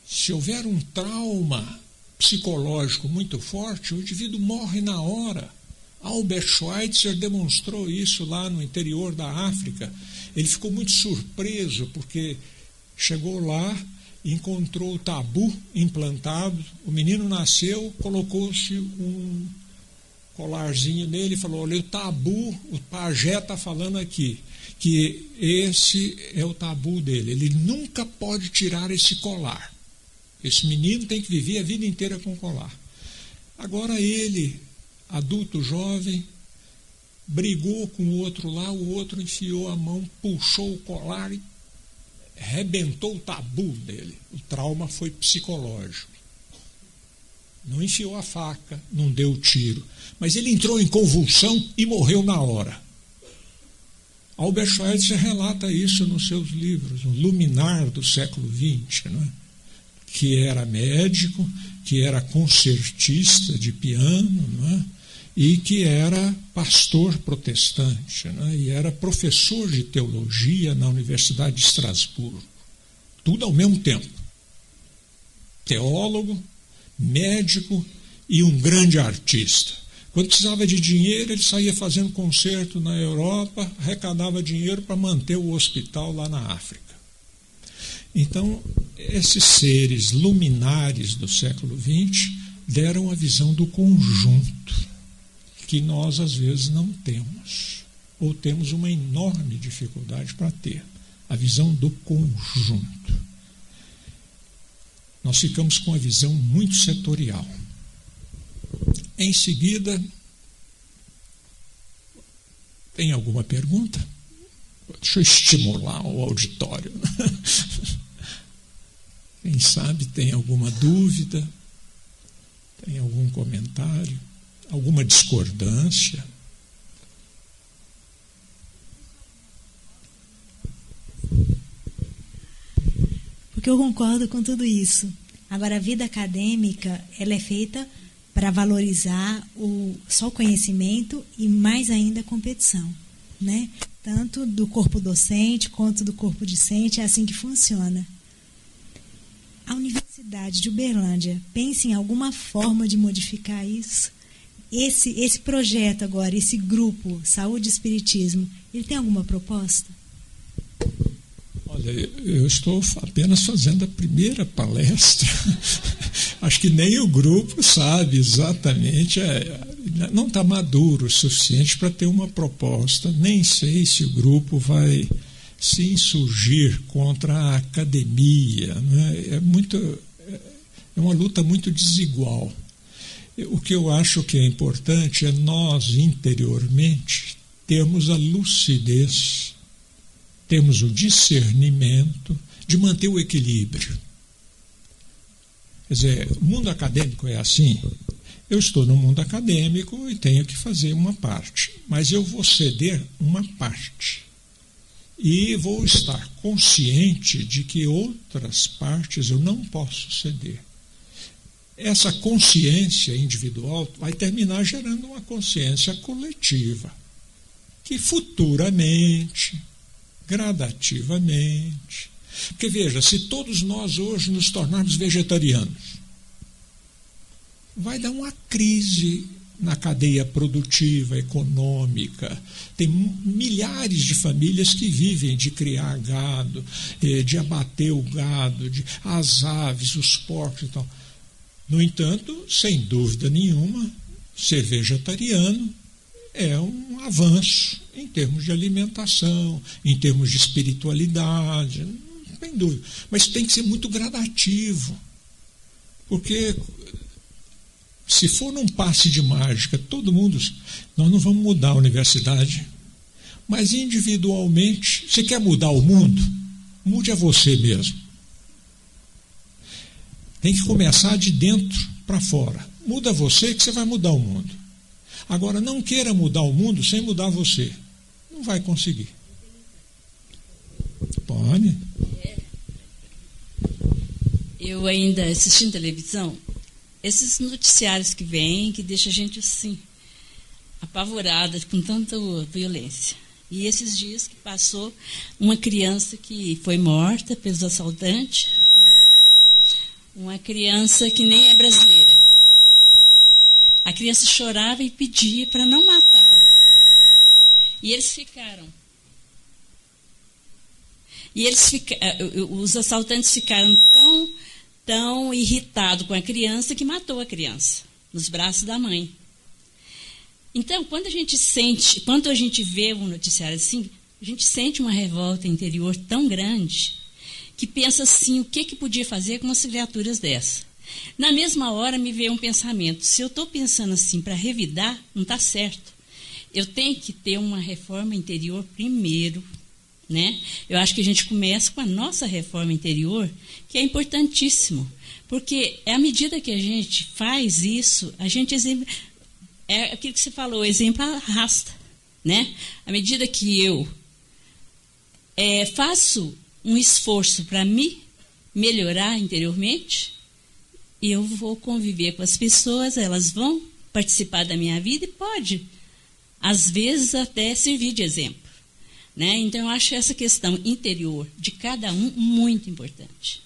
Se houver um trauma psicológico muito forte, o indivíduo morre na hora. Albert Schweitzer demonstrou isso lá no interior da África. Ele ficou muito surpreso porque chegou lá e encontrou o tabu implantado. O menino nasceu, colocou-se um colarzinho nele e falou: olha, o tabu, o pajé está falando aqui, que esse é o tabu dele. Ele nunca pode tirar esse colar. Esse menino tem que viver a vida inteira com colar. Agora ele, adulto jovem, brigou com o outro lá, o outro enfiou a mão, puxou o colar e rebentou o tabu dele. O trauma foi psicológico. Não enfiou a faca, não deu tiro, mas ele entrou em convulsão e morreu na hora. Albert Schweitzer relata isso nos seus livros, um luminar do século XX, não é? Que era médico, que era concertista de piano, não é? E que era pastor protestante, não é? E era professor de teologia na Universidade de Estrasburgo. Tudo ao mesmo tempo. Teólogo, médico e um grande artista. Quando precisava de dinheiro, ele saía fazendo concerto na Europa, arrecadava dinheiro para manter o hospital lá na África. Então, esses seres luminares do século XX deram a visão do conjunto, que nós às vezes não temos, ou temos uma enorme dificuldade para ter, a visão do conjunto. Nós ficamos com a visão muito setorial. Em seguida, tem alguma pergunta? Deixa eu estimular o auditório. Quem sabe tem alguma dúvida, tem algum comentário, alguma discordância? Porque eu concordo com tudo isso. Agora, a vida acadêmica, ela é feita para valorizar só o conhecimento e mais ainda a competição, né? Tanto do corpo docente quanto do corpo discente, é assim que funciona. A Universidade de Uberlândia pensa em alguma forma de modificar isso? Esse projeto agora, esse grupo Saúde e Espiritismo, ele tem alguma proposta? Olha, eu estou apenas fazendo a primeira palestra. Acho que nem o grupo sabe exatamente, não está maduro o suficiente para ter uma proposta. Nem sei se o grupo vai se insurgir contra a academia, né? É uma luta muito desigual. O que eu acho que é importante é nós, interiormente, termos a lucidez, temos o discernimento de manter o equilíbrio. Quer dizer, o mundo acadêmico é assim. Eu estou no mundo acadêmico e tenho que fazer uma parte, mas eu vou ceder uma parte. E vou estar consciente de que outras partes eu não posso ceder. Essa consciência individual vai terminar gerando uma consciência coletiva, que futuramente, gradativamente... Porque veja, se todos nós hoje nos tornarmos vegetarianos, vai dar uma crise na cadeia produtiva, econômica. Tem milhares de famílias que vivem de criar gado, de abater o gado, as aves, os porcos e tal. No entanto, sem dúvida nenhuma, ser vegetariano é um avanço em termos de alimentação, em termos de espiritualidade, não tem dúvida. Mas tem que ser muito gradativo, porque se for num passe de mágica, todo mundo... Nós não vamos mudar a universidade, mas individualmente, você quer mudar o mundo? Mude a você mesmo. Tem que começar de dentro para fora. Muda você que você vai mudar o mundo. Agora, não queira mudar o mundo sem mudar você. Não vai conseguir. Pode? Eu ainda assistindo televisão, esses noticiários que vêm, que deixam a gente assim, apavorada com tanta violência. E esses dias que passou uma criança que foi morta pelos assaltantes, criança que nem é brasileira. A criança chorava e pedia para não matá-la. E eles ficaram. Os assaltantes ficaram tão irritados com a criança que matou a criança nos braços da mãe. Então, quando a gente vê um noticiário assim, a gente sente uma revolta interior tão grande que pensa assim, o que podia fazer com umas criaturas dessas? Na mesma hora me veio um pensamento, se eu estou pensando assim para revidar, não está certo. Eu tenho que ter uma reforma interior primeiro, né? Eu acho que a gente começa com a nossa reforma interior, que é importantíssimo, porque à medida que a gente faz isso, a gente é aquilo que você falou, o exemplo arrasta, né? À medida que eu faço um esforço para me melhorar interiormente, eu vou conviver com as pessoas, elas vão participar da minha vida e pode, às vezes, até servir de exemplo, né? Então, eu acho essa questão interior de cada um muito importante.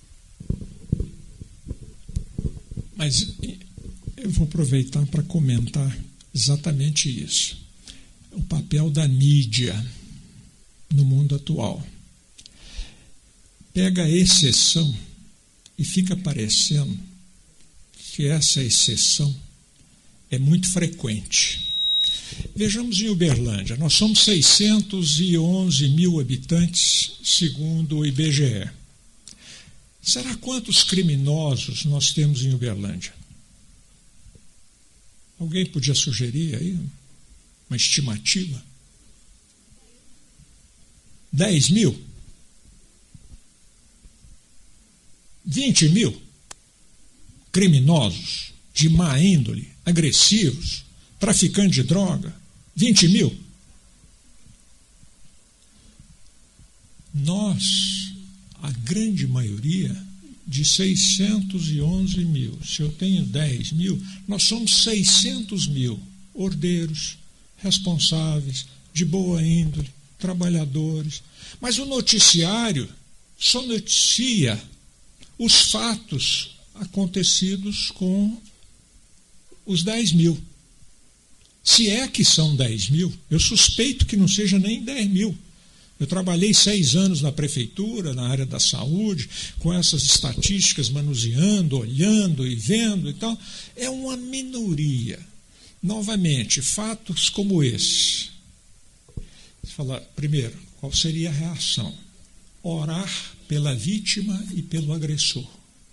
Mas eu vou aproveitar para comentar exatamente isso. O papel da mídia no mundo atual. Pega a exceção e fica parecendo que essa exceção é muito frequente. Vejamos em Uberlândia, nós somos 611 mil habitantes, segundo o IBGE. Será quantos criminosos nós temos em Uberlândia? Alguém podia sugerir aí uma estimativa? 10 mil? 20 mil criminosos de má índole, agressivos, traficantes de droga? 20 mil? Nós, a grande maioria, de 611 mil, se eu tenho 10 mil, nós somos 600 mil ordeiros, responsáveis, de boa índole, trabalhadores. Mas o noticiário só noticia os fatos acontecidos com os 10 mil. Se é que são 10 mil, eu suspeito que não seja nem 10 mil. Eu trabalhei 6 anos na prefeitura, na área da saúde, com essas estatísticas, manuseando, olhando e vendo e tal. É uma minoria. Novamente, fatos como esse. Você fala, primeiro, qual seria a reação? Orar pela vítima e pelo agressor.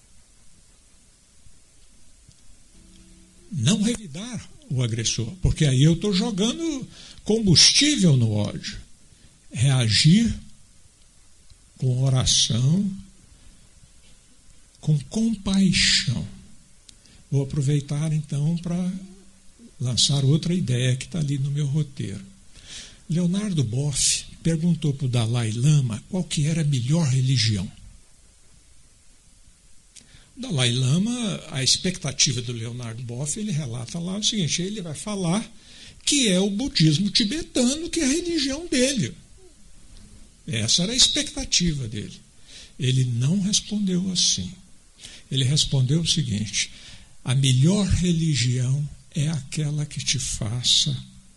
Não revidar o agressor, porque aí eu estou jogando combustível no ódio. Reagir com oração, com compaixão. Vou aproveitar então para lançar outra ideia que está ali no meu roteiro. Leonardo Boff perguntou para o Dalai Lama qual que era a melhor religião. O Dalai Lama, a expectativa do Leonardo Boff, ele relata lá o seguinte, ele vai falar que é o budismo tibetano, que é a religião dele. Essa era a expectativa dele. Ele não respondeu assim. Ele respondeu o seguinte, a melhor religião é aquela que te faça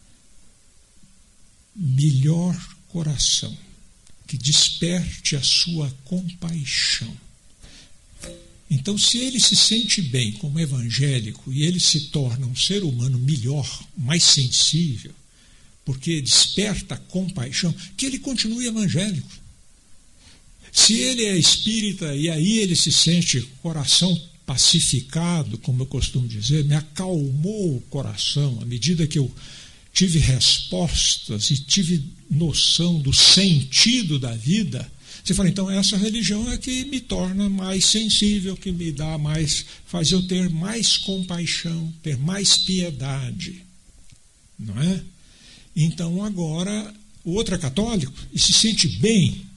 melhor coração, que desperte a sua compaixão. Então, se ele se sente bem como evangélico e ele se torna um ser humano melhor, mais sensível, porque desperta compaixão, que ele continue evangélico. Se ele é espírita e aí ele se sente coração pacificado, como eu costumo dizer, me acalmou o coração à medida que eu tive respostas e tive noção do sentido da vida, você fala, então essa religião é que me torna mais sensível, que me dá mais, faz eu ter mais compaixão, ter mais piedade, não é? Então agora o outro é católico e se sente bem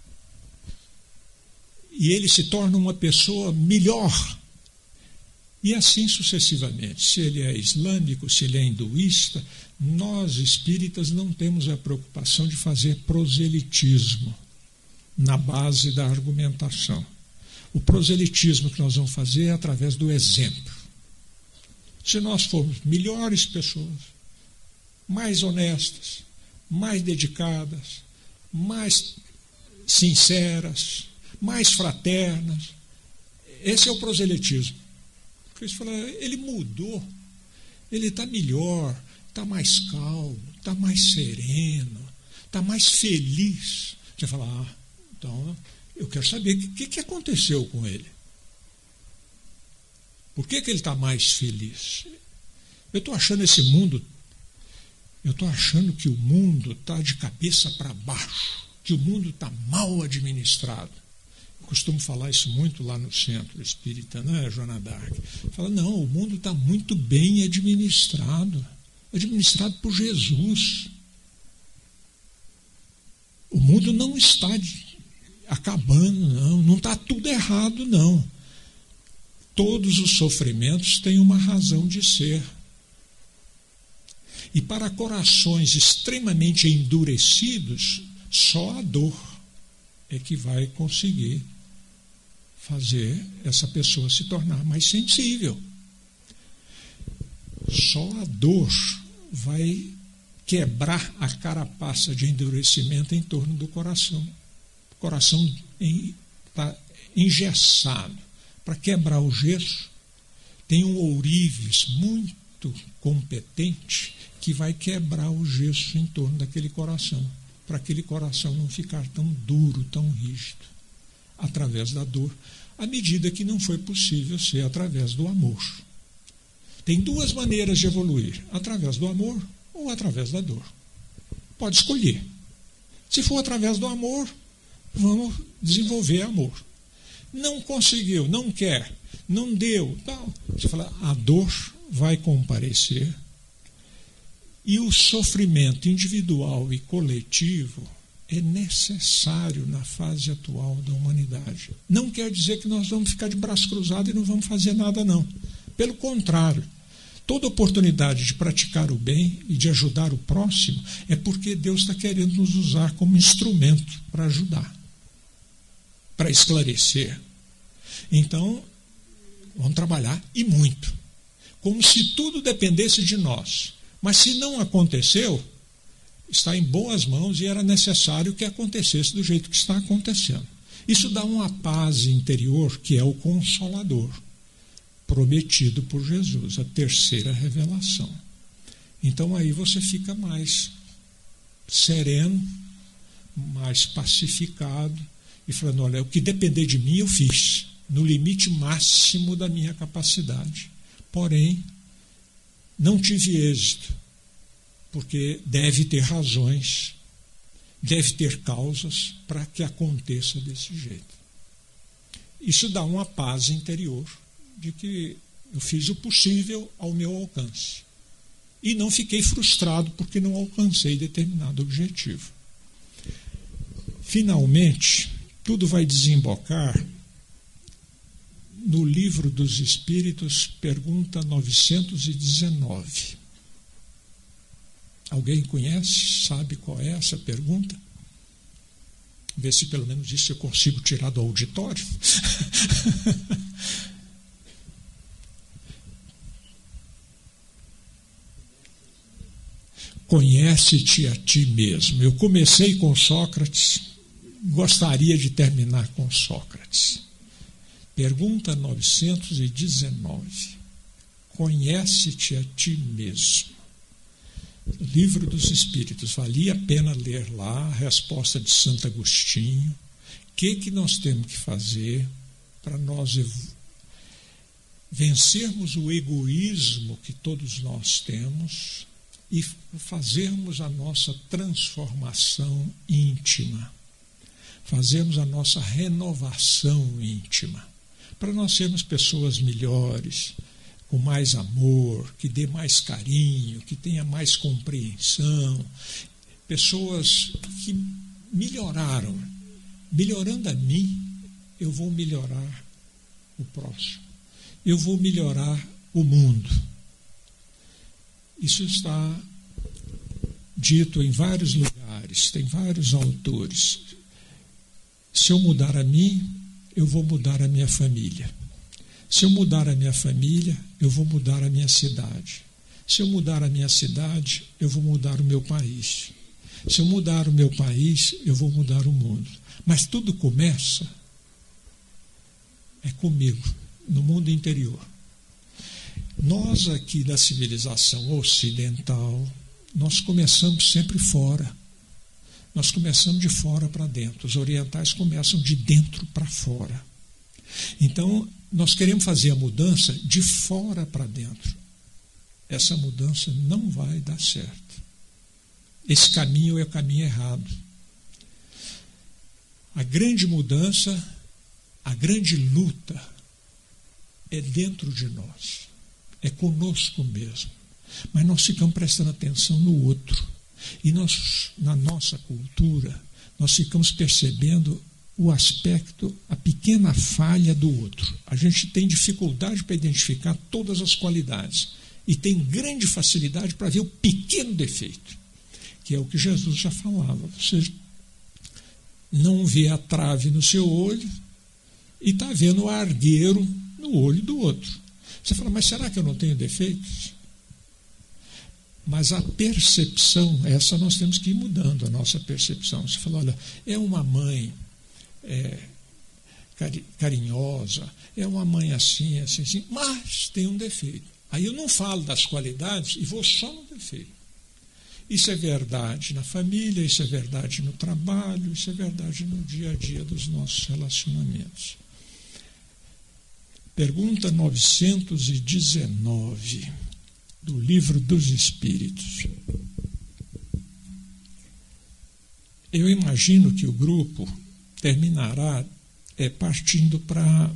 e ele se torna uma pessoa melhor. E assim sucessivamente. Se ele é islâmico, se ele é hinduísta, nós espíritas não temos a preocupação de fazer proselitismo na base da argumentação. O proselitismo que nós vamos fazer é através do exemplo. Se nós formos melhores pessoas, mais honestas, mais dedicadas, mais sinceras, mais fraternas, esse é o proselitismo. Cristo fala, ele mudou, ele está melhor, está mais calmo, está mais sereno, está mais feliz. Você fala, então eu quero saber o que aconteceu com ele. Por que ele está mais feliz? Eu estou achando que o mundo está de cabeça para baixo, que o mundo está mal administrado. Eu costumo falar isso muito lá no Centro Espírita, né, Joana d'Arc? Fala, não, o mundo está muito bem administrado por Jesus. O mundo não está acabando, não está tudo errado, não. Todos os sofrimentos têm uma razão de ser. E para corações extremamente endurecidos, só a dor é que vai conseguir fazer essa pessoa se tornar mais sensível. Só a dor vai quebrar a carapaça de endurecimento em torno do coração. O coração está engessado. Para quebrar o gesso, tem um ourives muito competente que vai quebrar o gesso em torno daquele coração, para aquele coração não ficar tão duro, tão rígido, através da dor, à medida que não foi possível ser através do amor. Tem duas maneiras de evoluir, através do amor ou através da dor. Pode escolher. Se for através do amor, vamos desenvolver amor. Não conseguiu, não quer, não deu, tal. Você fala, a dor vai comparecer e o sofrimento individual e coletivo é necessário na fase atual da humanidade. Não quer dizer que nós vamos ficar de braço cruzado e não vamos fazer nada, não. Pelo contrário, toda oportunidade de praticar o bem e de ajudar o próximo é porque Deus está querendo nos usar como instrumento para ajudar, para esclarecer. Então, vamos trabalhar e muito, como se tudo dependesse de nós. Mas se não aconteceu, está em boas mãos e era necessário que acontecesse do jeito que está acontecendo. Isso dá uma paz interior que é o Consolador, prometido por Jesus, a terceira revelação. Então aí você fica mais sereno, mais pacificado, e falando, olha, o que depender de mim eu fiz, no limite máximo da minha capacidade. Porém, não tive êxito, porque deve ter razões, deve ter causas para que aconteça desse jeito. Isso dá uma paz interior de que eu fiz o possível ao meu alcance. E não fiquei frustrado porque não alcancei determinado objetivo. Finalmente, tudo vai desembocar no Livro dos Espíritos, pergunta 919. Alguém conhece? Sabe qual é essa pergunta? Ver se pelo menos isso eu consigo tirar do auditório. Conhece-te a ti mesmo. Eu comecei com Sócrates, gostaria de terminar com Sócrates. Pergunta 919. Conhece-te a ti mesmo. Livro dos Espíritos. Valia a pena ler lá a resposta de Santo Agostinho. O que nós temos que fazer para nós vencermos o egoísmo que todos nós temos e fazermos a nossa transformação íntima, fazermos a nossa renovação íntima, para nós sermos pessoas melhores, com mais amor, que dê mais carinho, que tenha mais compreensão, pessoas que melhoraram. Melhorando a mim, eu vou melhorar o próximo, eu vou melhorar o mundo. Isso está dito em vários lugares, tem vários autores. Se eu mudar a mim, eu vou mudar a minha família. Se eu mudar a minha família, eu vou mudar a minha cidade. Se eu mudar a minha cidade, eu vou mudar o meu país. Se eu mudar o meu país, eu vou mudar o mundo. Mas tudo começa comigo, no mundo interior. Nós aqui da civilização ocidental, nós começamos sempre fora. Nós começamos de fora para dentro. Os orientais começam de dentro para fora. Então, nós queremos fazer a mudança de fora para dentro. Essa mudança não vai dar certo. Esse caminho é o caminho errado. A grande mudança, a grande luta é dentro de nós. É conosco mesmo. Mas nós ficamos prestando atenção no outro. E nós, na nossa cultura, nós ficamos percebendo o aspecto, a pequena falha do outro. A gente tem dificuldade para identificar todas as qualidades e tem grande facilidade para ver o pequeno defeito, que é o que Jesus já falava. Você não vê a trave no seu olho e está vendo o argueiro no olho do outro. Você fala, mas será que eu não tenho defeitos? Mas a percepção, essa nós temos que ir mudando a nossa percepção. Você fala, olha, é uma mãe carinhosa, é uma mãe assim, assim, assim, mas tem um defeito. Aí eu não falo das qualidades e vou só no defeito. Isso é verdade na família, isso é verdade no trabalho, isso é verdade no dia a dia dos nossos relacionamentos. Pergunta 919, do Livro dos Espíritos. Eu imagino que o grupo terminará partindo para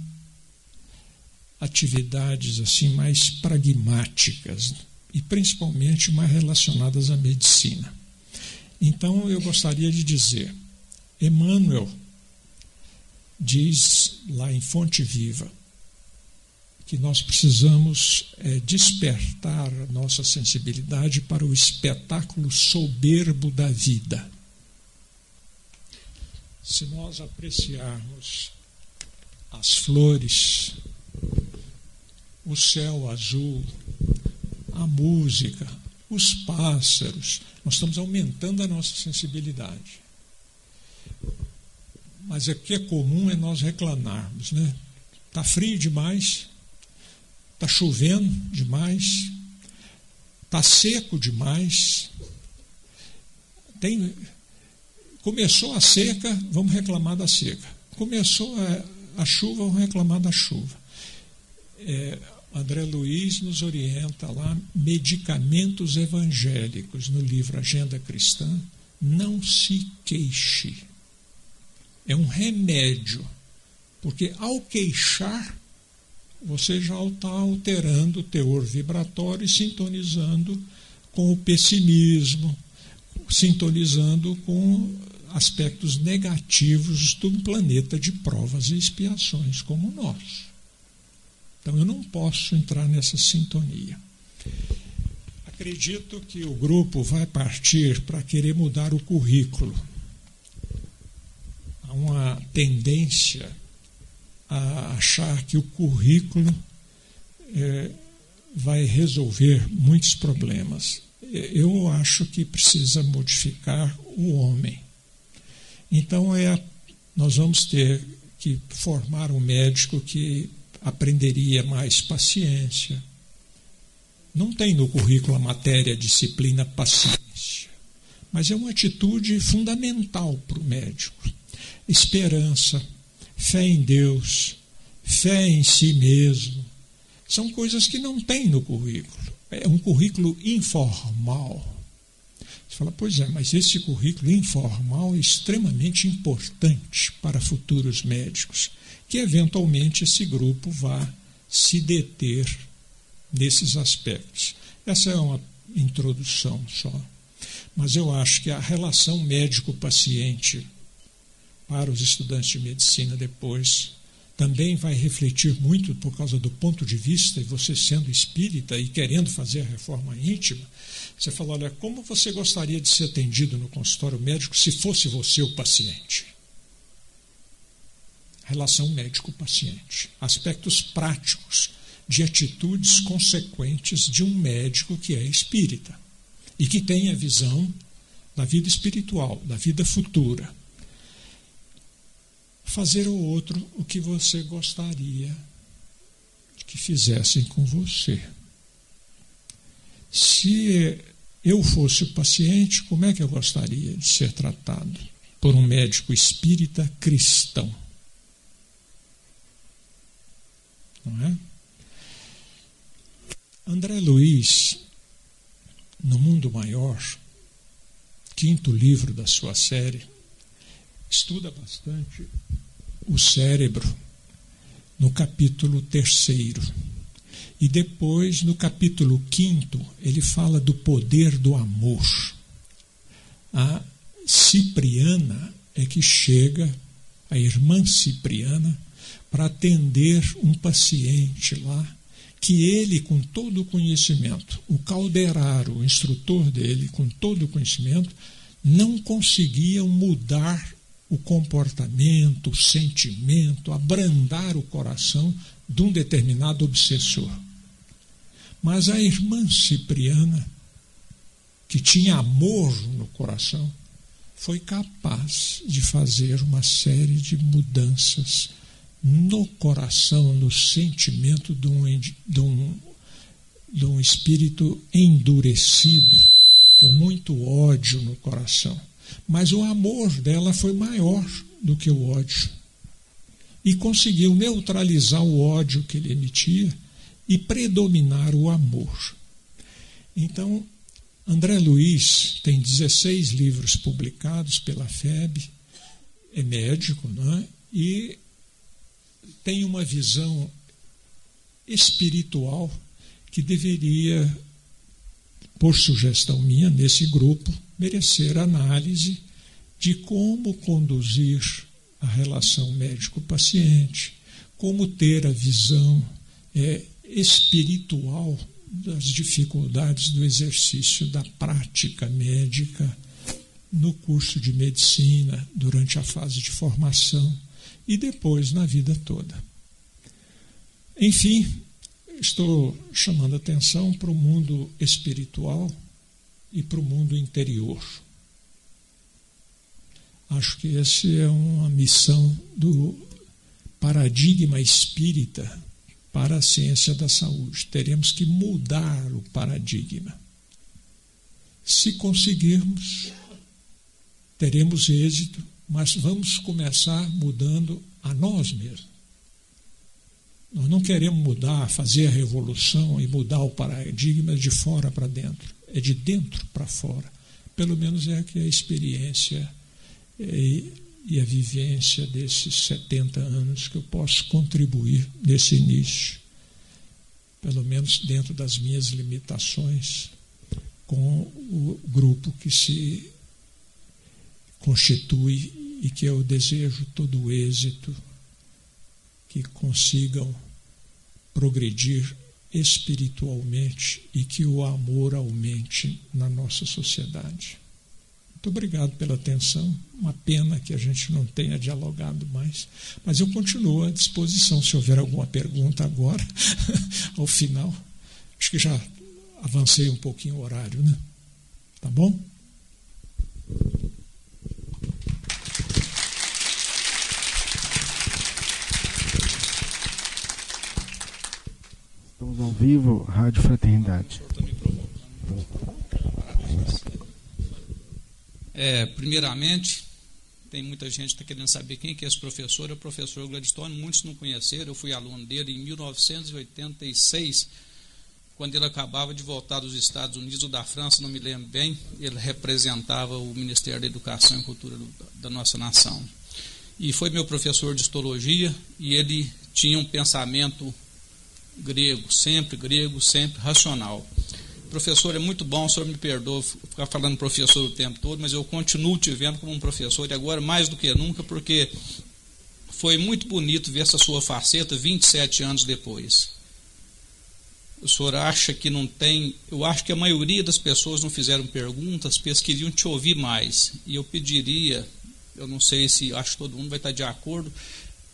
atividades assim mais pragmáticas e principalmente mais relacionadas à medicina. Então eu gostaria de dizer, Emmanuel diz lá em Fonte Viva que nós precisamos despertar a nossa sensibilidade para o espetáculo soberbo da vida. Se nós apreciarmos as flores, o céu azul, a música, os pássaros, nós estamos aumentando a nossa sensibilidade. Mas o que é comum é nós reclamarmos, né? Está frio demais, está chovendo demais, está seco demais. Começou a seca, vamos reclamar da seca. Começou a chuva, vamos reclamar da chuva. André Luiz nos orienta lá, medicamentos evangélicos, no livro Agenda Cristã. Não se queixe. É um remédio, porque ao queixar, você já está alterando o teor vibratório e sintonizando com o pessimismo, sintonizando com aspectos negativos de um planeta de provas e expiações como o nosso. Então eu não posso entrar nessa sintonia. Acredito que o grupo vai partir para querer mudar o currículo. Há uma tendência a achar que o currículo vai resolver muitos problemas. Eu acho que precisa modificar o homem. Então nós vamos ter que formar um médico que aprenderia mais paciência. Não tem no currículo a matéria, a disciplina, paciência, mas é uma atitude fundamental para o médico. Esperança, fé em Deus, fé em si mesmo, são coisas que não tem no currículo. É um currículo informal. Você fala, pois é, mas esse currículo informal é extremamente importante para futuros médicos, que eventualmente esse grupo vá se deter nesses aspectos. Essa é uma introdução só. Mas eu acho que a relação médico-paciente para os estudantes de medicina depois também vai refletir muito por causa do ponto de vista, e você sendo espírita e querendo fazer a reforma íntima, você fala, olha, como você gostaria de ser atendido no consultório médico se fosse você o paciente? relação médico-paciente, aspectos práticos de atitudes consequentes de um médico que é espírita e que tem a visão da vida espiritual, da vida futura. Fazer ao outro o que você gostaria que fizessem com você. Se eu fosse o paciente, como é que eu gostaria de ser tratado por um médico espírita cristão? Não é? André Luiz, no Mundo Maior, 5º livro da sua série, estuda bastante o cérebro no capítulo 3º. E depois, no capítulo 5º, ele fala do poder do amor. A Cipriana é que chega, a irmã Cipriana, para atender um paciente lá, que ele, com todo o conhecimento, o Calderaro, o instrutor dele, com todo o conhecimento, não conseguiam mudar o comportamento, o sentimento, abrandar o coração de um determinado obsessor. Mas a irmã Cipriana, que tinha amor no coração, foi capaz de fazer uma série de mudanças no coração, no sentimento de um espírito endurecido, com muito ódio no coração. Mas o amor dela foi maior do que o ódio. E conseguiu neutralizar o ódio que ele emitia e predominar o amor. Então, André Luiz tem 16 livros publicados pela FEB, é médico, não é? E tem uma visão espiritual que deveria, por sugestão minha, nesse grupo, merecer análise de como conduzir a relação médico-paciente, como ter a visão espiritual das dificuldades do exercício da prática médica no curso de medicina, durante a fase de formação e depois na vida toda. Enfim, estou chamando a atenção para o mundo espiritual e para o mundo interior. Acho que essa é uma missão do paradigma espírita para a ciência da saúde. Teremos que mudar o paradigma. Se conseguirmos, teremos êxito, mas vamos começar mudando a nós mesmos. Nós não queremos mudar, fazer a revolução e mudar o paradigma de fora para dentro. É de dentro para fora. Pelo menos é que a experiência e a vivência desses 70 anos que eu posso contribuir nesse início, pelo menos dentro das minhas limitações, com o grupo que se constitui e que eu desejo todo o êxito, que consigam progredir espiritualmente e que o amor aumente na nossa sociedade. Muito obrigado pela atenção. Uma pena que a gente não tenha dialogado mais, mas eu continuo à disposição se houver alguma pergunta agora, ao final. Acho que já avancei um pouquinho o horário, né? Tá bom? Estamos ao vivo, Rádio Fraternidade. Primeiramente, tem muita gente que está querendo saber quem que é esse professor. É o professor Gladstone, muitos não conheceram. Eu fui aluno dele em 1986, quando ele acabava de voltar dos Estados Unidos ou da França, não me lembro bem. Ele representava o Ministério da Educação e Cultura da nossa nação. E foi meu professor de histologia, e ele tinha um pensamento grego, sempre racional. Professor, é muito bom, o senhor me perdoa ficar falando professor o tempo todo, mas eu continuo te vendo como um professor, e agora mais do que nunca, porque foi muito bonito ver essa sua faceta 27 anos depois. O senhor acha que não tem... Eu acho que a maioria das pessoas não fizeram perguntas, porque eles queriam te ouvir mais. E eu pediria, eu não sei se acho que todo mundo vai estar de acordo,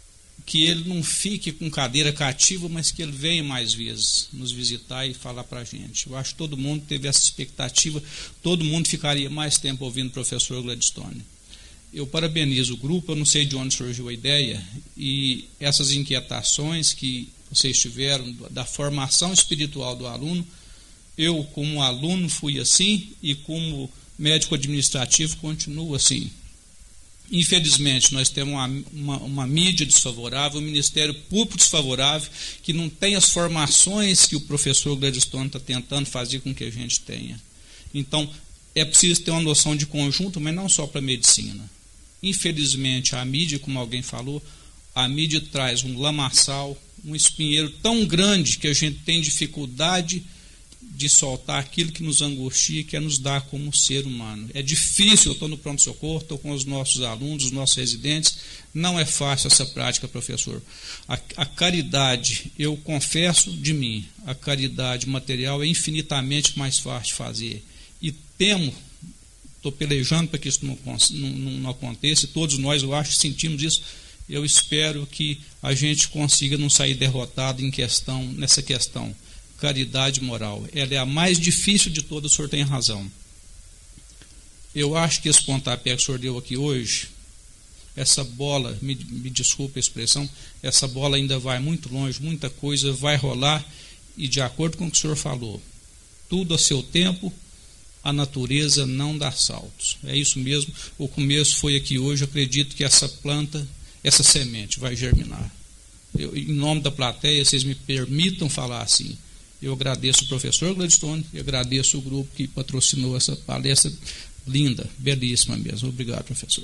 que ele não fique com cadeira cativa, mas que ele venha mais vezes nos visitar e falar para a gente. Eu acho que todo mundo teve essa expectativa, todo mundo ficaria mais tempo ouvindo o professor Gladstone. Eu parabenizo o grupo, eu não sei de onde surgiu a ideia, e essas inquietações que vocês tiveram da formação espiritual do aluno, eu como aluno fui assim e como médico administrativo continuo assim. Infelizmente, nós temos uma mídia desfavorável, um Ministério Público desfavorável, que não tem as formações que o professor Gladstone está tentando fazer com que a gente tenha. Então, é preciso ter uma noção de conjunto, mas não só para a medicina. Infelizmente, a mídia, como alguém falou, a mídia traz um lamaçal, um espinheiro tão grande que a gente tem dificuldade de soltar aquilo que nos angustia, que é nos dar como ser humano. É difícil, eu estou no pronto-socorro, estou com os nossos alunos, os nossos residentes, não é fácil essa prática, professor. A caridade, eu confesso de mim, a caridade material é infinitamente mais fácil de fazer. E temo, estou pelejando para que isso não aconteça, e todos nós, eu acho, sentimos isso. Eu espero que a gente consiga não sair derrotado nessa questão. Caridade moral, ela é a mais difícil de todas, o senhor tem razão. Eu acho que esse pontapé que o senhor deu aqui hoje, essa bola, me desculpe a expressão, essa bola ainda vai muito longe, muita coisa vai rolar, e de acordo com o que o senhor falou, tudo a seu tempo, a natureza não dá saltos. É isso mesmo, o começo foi aqui hoje, eu acredito que essa planta, essa semente vai germinar. Em nome da plateia, vocês me permitam falar assim. Eu agradeço o professor Gladstone e agradeço o grupo que patrocinou essa palestra linda, belíssima mesmo. Obrigado, professor.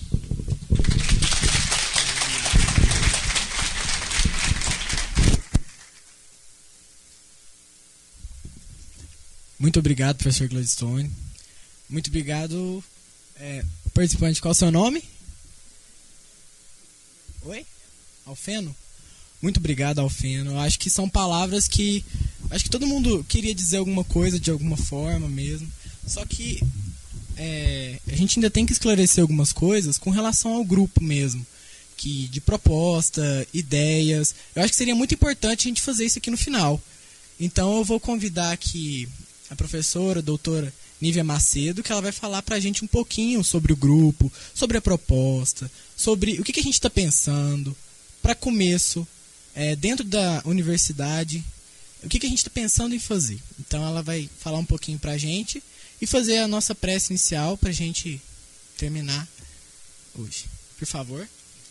Muito obrigado, professor Gladstone. Muito obrigado, participante. Qual é o seu nome? Oi? Alfeno? Muito obrigado, Alfeno. Acho que são palavras que acho que todo mundo queria dizer alguma coisa de alguma forma mesmo. Só que a gente ainda tem que esclarecer algumas coisas com relação ao grupo mesmo, que de proposta, ideias. Eu acho que seria muito importante a gente fazer isso aqui no final. Então eu vou convidar aqui a professora, a doutora Nívia Macedo, que ela vai falar para a gente um pouquinho sobre o grupo, sobre a proposta, sobre o que a gente está pensando, para começo, dentro da universidade, o que a gente está pensando em fazer. Então ela vai falar um pouquinho para a gente e fazer a nossa prece inicial para a gente terminar hoje. Por favor.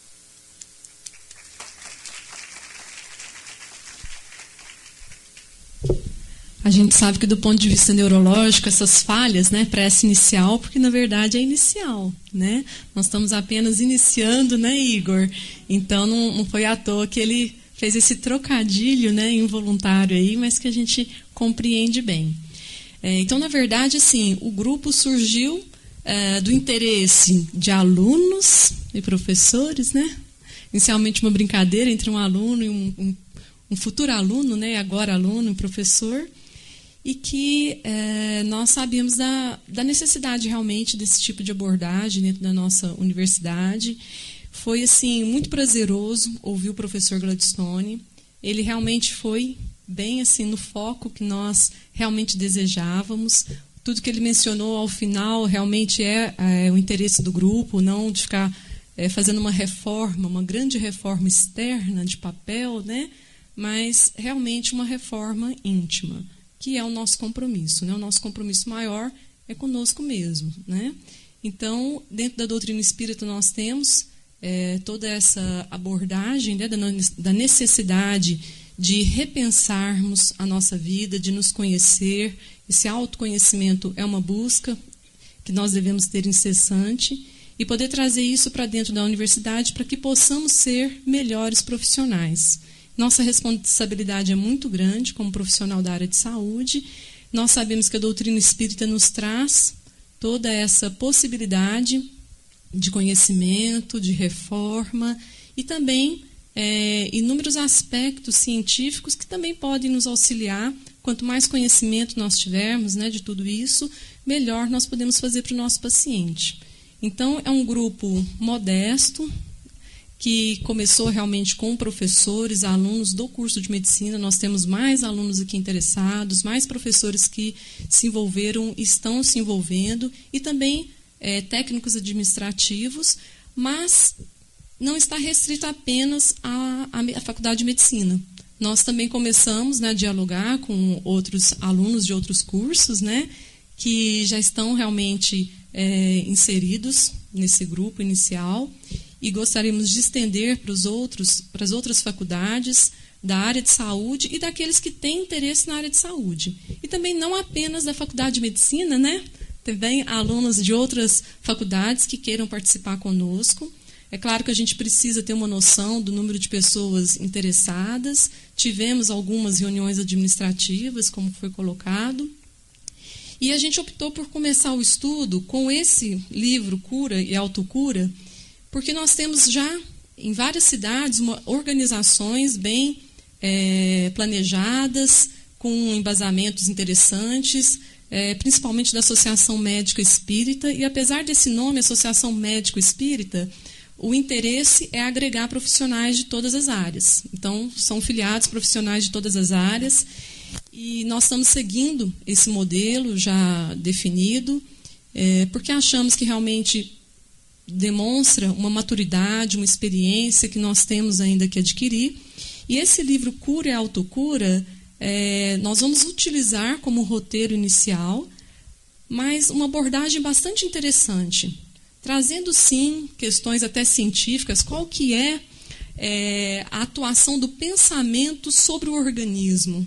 A gente sabe que do ponto de vista neurológico, essas falhas, né, prece inicial, porque na verdade é inicial, né? Nós estamos apenas iniciando, né, Igor? Então não foi à toa que ele fez esse trocadilho, né, involuntário aí, mas que a gente compreende bem. Então, na verdade, assim, o grupo surgiu do interesse de alunos e professores, né? Inicialmente uma brincadeira entre um aluno e um futuro aluno, né, agora aluno e professor, e que nós sabíamos da necessidade realmente desse tipo de abordagem dentro da nossa universidade. Foi assim muito prazeroso ouvir o professor Gladstone. Ele realmente foi bem assim no foco que nós realmente desejávamos. Tudo que ele mencionou ao final realmente é o interesse do grupo, não de ficar fazendo uma reforma, uma grande reforma externa de papel, né? Mas realmente uma reforma íntima, que é o nosso compromisso, né? O nosso compromisso maior é conosco mesmo, né? Então, dentro da doutrina espírita nós temos toda essa abordagem, né, da necessidade de repensarmos a nossa vida, de nos conhecer. Esse autoconhecimento é uma busca que nós devemos ter incessante e poder trazer isso para dentro da universidade para que possamos ser melhores profissionais. Nossa responsabilidade é muito grande como profissional da área de saúde. Nós sabemos que a doutrina espírita nos traz toda essa possibilidade de conhecimento, de reforma e também inúmeros aspectos científicos que também podem nos auxiliar. Quanto mais conhecimento nós tivermos, né, de tudo isso, melhor nós podemos fazer para o nosso paciente. Então, é um grupo modesto, que começou realmente com professores, alunos do curso de medicina. Nós temos mais alunos aqui interessados, mais professores que se envolveram, estão se envolvendo, e também técnicos administrativos, mas não está restrito apenas à Faculdade de Medicina. Nós também começamos, né, a dialogar com outros alunos de outros cursos, né, que já estão realmente inseridos nesse grupo inicial, e gostaríamos de estender para as outras faculdades da área de saúde e daqueles que têm interesse na área de saúde. E também não apenas da Faculdade de Medicina, né? Também alunos de outras faculdades que queiram participar conosco. É claro que a gente precisa ter uma noção do número de pessoas interessadas. Tivemos algumas reuniões administrativas, como foi colocado. E a gente optou por começar o estudo com esse livro, Cura e Autocura, porque nós temos já em várias cidades organizações bem planejadas, com embasamentos interessantes, principalmente da Associação Médica Espírita. E apesar desse nome, Associação Médico Espírita, o interesse é agregar profissionais de todas as áreas. Então, são filiados profissionais de todas as áreas, e nós estamos seguindo esse modelo já definido, porque achamos que realmente demonstra uma maturidade, uma experiência que nós temos ainda que adquirir. E esse livro Cura e Autocura, nós vamos utilizar como roteiro inicial, mas uma abordagem bastante interessante, trazendo, sim, questões até científicas, qual que é a atuação do pensamento sobre o organismo,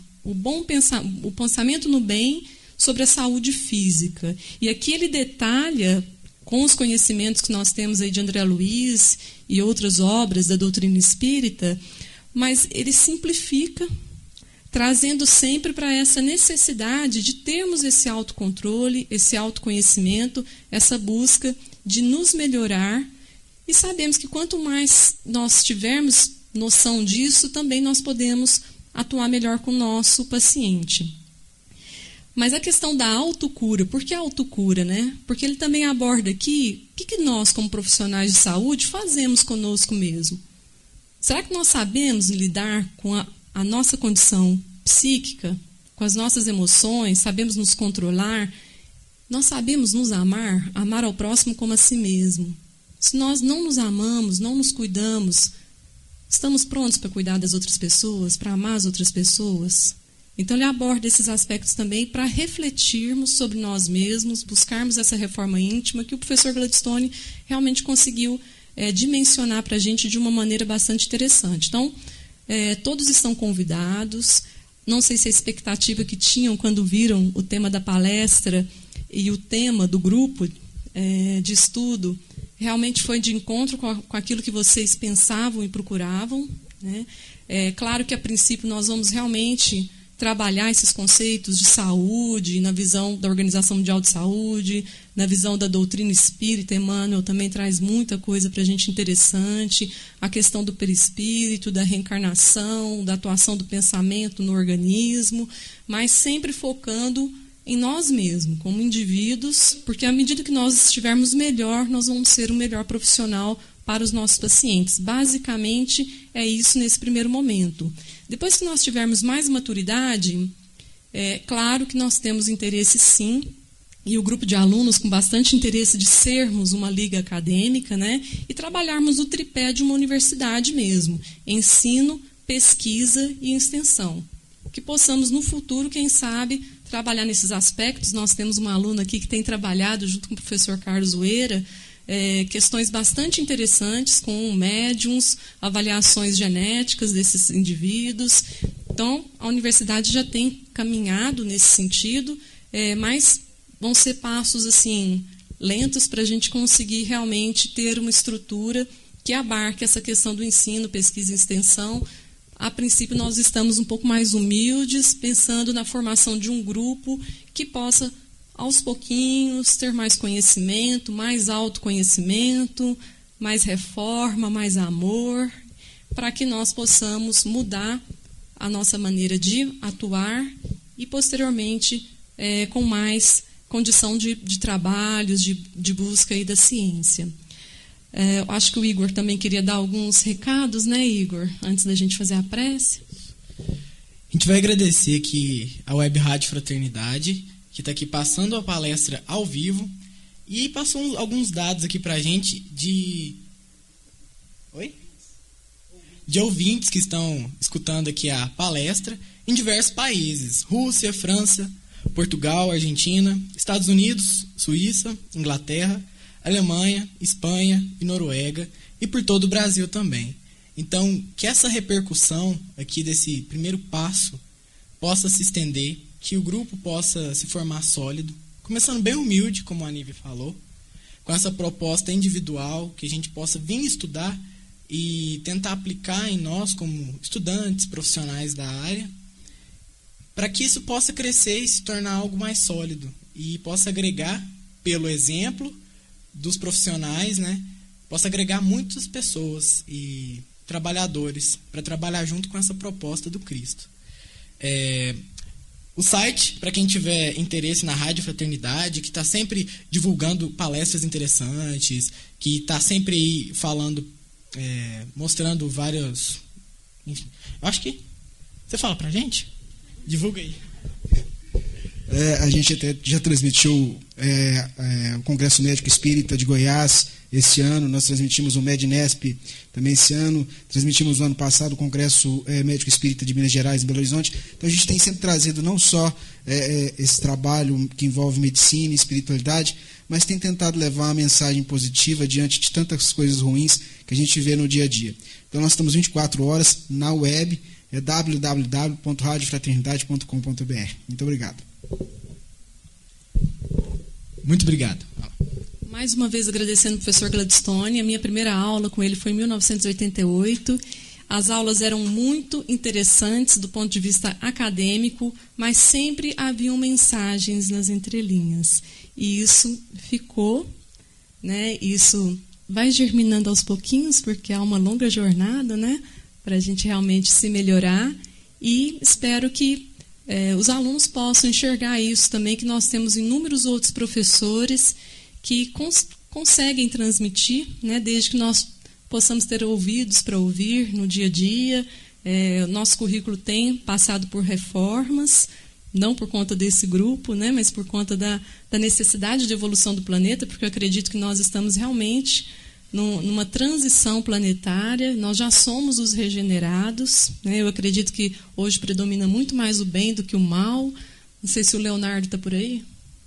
o pensamento no bem sobre a saúde física. E aqui ele detalha, com os conhecimentos que nós temos aí de André Luiz e outras obras da doutrina espírita, mas ele simplifica, trazendo sempre para essa necessidade de termos esse autocontrole, esse autoconhecimento, essa busca de nos melhorar. E sabemos que quanto mais nós tivermos noção disso, também nós podemos atuar melhor com o nosso paciente. Mas a questão da autocura, por que a autocura, né? Porque ele também aborda aqui o que nós, como profissionais de saúde, fazemos conosco mesmo. Será que nós sabemos lidar com a nossa condição psíquica, com as nossas emoções, sabemos nos controlar? Nós sabemos nos amar, amar ao próximo como a si mesmo? Se nós não nos amamos, não nos cuidamos, estamos prontos para cuidar das outras pessoas, para amar as outras pessoas? Então ele aborda esses aspectos também para refletirmos sobre nós mesmos, buscarmos essa reforma íntima que o professor Gladstone realmente conseguiu dimensionar para a gente de uma maneira bastante interessante. Então, todos estão convidados. Não sei se a expectativa que tinham quando viram o tema da palestra e o tema do grupo de estudo realmente foi de encontro com aquilo que vocês pensavam e procuravam, né? Claro que, a princípio, nós vamos realmente trabalhar esses conceitos de saúde, na visão da Organização Mundial de Saúde, na visão da doutrina espírita. Emmanuel também traz muita coisa para a gente interessante, a questão do perispírito, da reencarnação, da atuação do pensamento no organismo, mas sempre focando em nós mesmos, como indivíduos, porque à medida que nós estivermos melhor, nós vamos ser um melhor profissional para os nossos pacientes. Basicamente, é isso nesse primeiro momento. Depois que nós tivermos mais maturidade, é claro que nós temos interesse, sim, e o grupo de alunos com bastante interesse de sermos uma liga acadêmica, né, e trabalharmos o tripé de uma universidade mesmo, ensino, pesquisa e extensão. Que possamos, no futuro, quem sabe, trabalhar nesses aspectos. Nós temos uma aluna aqui que tem trabalhado, junto com o professor Carlos Oeira, questões bastante interessantes com médiums, avaliações genéticas desses indivíduos. Então, a universidade já tem caminhado nesse sentido, mas vão ser passos assim lentos para a gente conseguir realmente ter uma estrutura que abarque essa questão do ensino, pesquisa e extensão. A princípio, nós estamos um pouco mais humildes, pensando na formação de um grupo que possa, aos pouquinhos, ter mais conhecimento, mais autoconhecimento, mais reforma, mais amor, para que nós possamos mudar a nossa maneira de atuar e, posteriormente, com mais condição de trabalhos, de busca aí da ciência. Eu acho que o Igor também queria dar alguns recados, né, Igor? Antes da gente fazer a prece. A gente vai agradecer aqui a Web Rádio Fraternidade, que está aqui passando a palestra ao vivo e passou alguns dados aqui para a gente de ouvintes que estão escutando aqui a palestra em diversos países: Rússia, França, Portugal, Argentina, Estados Unidos, Suíça, Inglaterra, Alemanha, Espanha e Noruega, e por todo o Brasil também. Então, que essa repercussão aqui desse primeiro passo possa se estender, que o grupo possa se formar sólido, começando bem humilde, como a Aníve falou, com essa proposta individual, que a gente possa vir estudar e tentar aplicar em nós como estudantes, profissionais da área, para que isso possa crescer e se tornar algo mais sólido e possa agregar, pelo exemplo dos profissionais, né, possa agregar muitas pessoas e trabalhadores para trabalhar junto com essa proposta do Cristo. O site, para quem tiver interesse na Rádio Fraternidade, que está sempre divulgando palestras interessantes, que está sempre aí falando, mostrando vários... Enfim, eu acho que... Você fala para a gente? Divulga aí. A gente até já transmitiu o Congresso Médico Espírita de Goiás esse ano. Nós transmitimos o Mednesp também esse ano. Transmitimos no ano passado o Congresso Médico Espírita de Minas Gerais, em Belo Horizonte. Então a gente tem sempre trazido não só esse trabalho que envolve medicina e espiritualidade, mas tem tentado levar uma mensagem positiva diante de tantas coisas ruins que a gente vê no dia a dia. Então nós estamos 24 horas na web, www.radiofraternidade.com.br. Muito obrigado. Muito obrigado. Mais uma vez agradecendo ao professor Gladstone. A minha primeira aula com ele foi em 1988. As aulas eram muito interessantes do ponto de vista acadêmico, mas sempre haviam mensagens nas entrelinhas. E isso ficou, né? Isso vai germinando aos pouquinhos, porque há uma longa jornada, né, para a gente realmente se melhorar. E espero que os alunos possam enxergar isso também, que nós temos inúmeros outros professores que conseguem transmitir, né, desde que nós possamos ter ouvidos para ouvir no dia a dia. O nosso currículo tem passado por reformas, não por conta desse grupo, né, mas por conta da necessidade de evolução do planeta, porque eu acredito que nós estamos realmente numa transição planetária. Nós já somos os regenerados, né? Eu acredito que hoje predomina muito mais o bem do que o mal. Não sei se o Leonardo está por aí.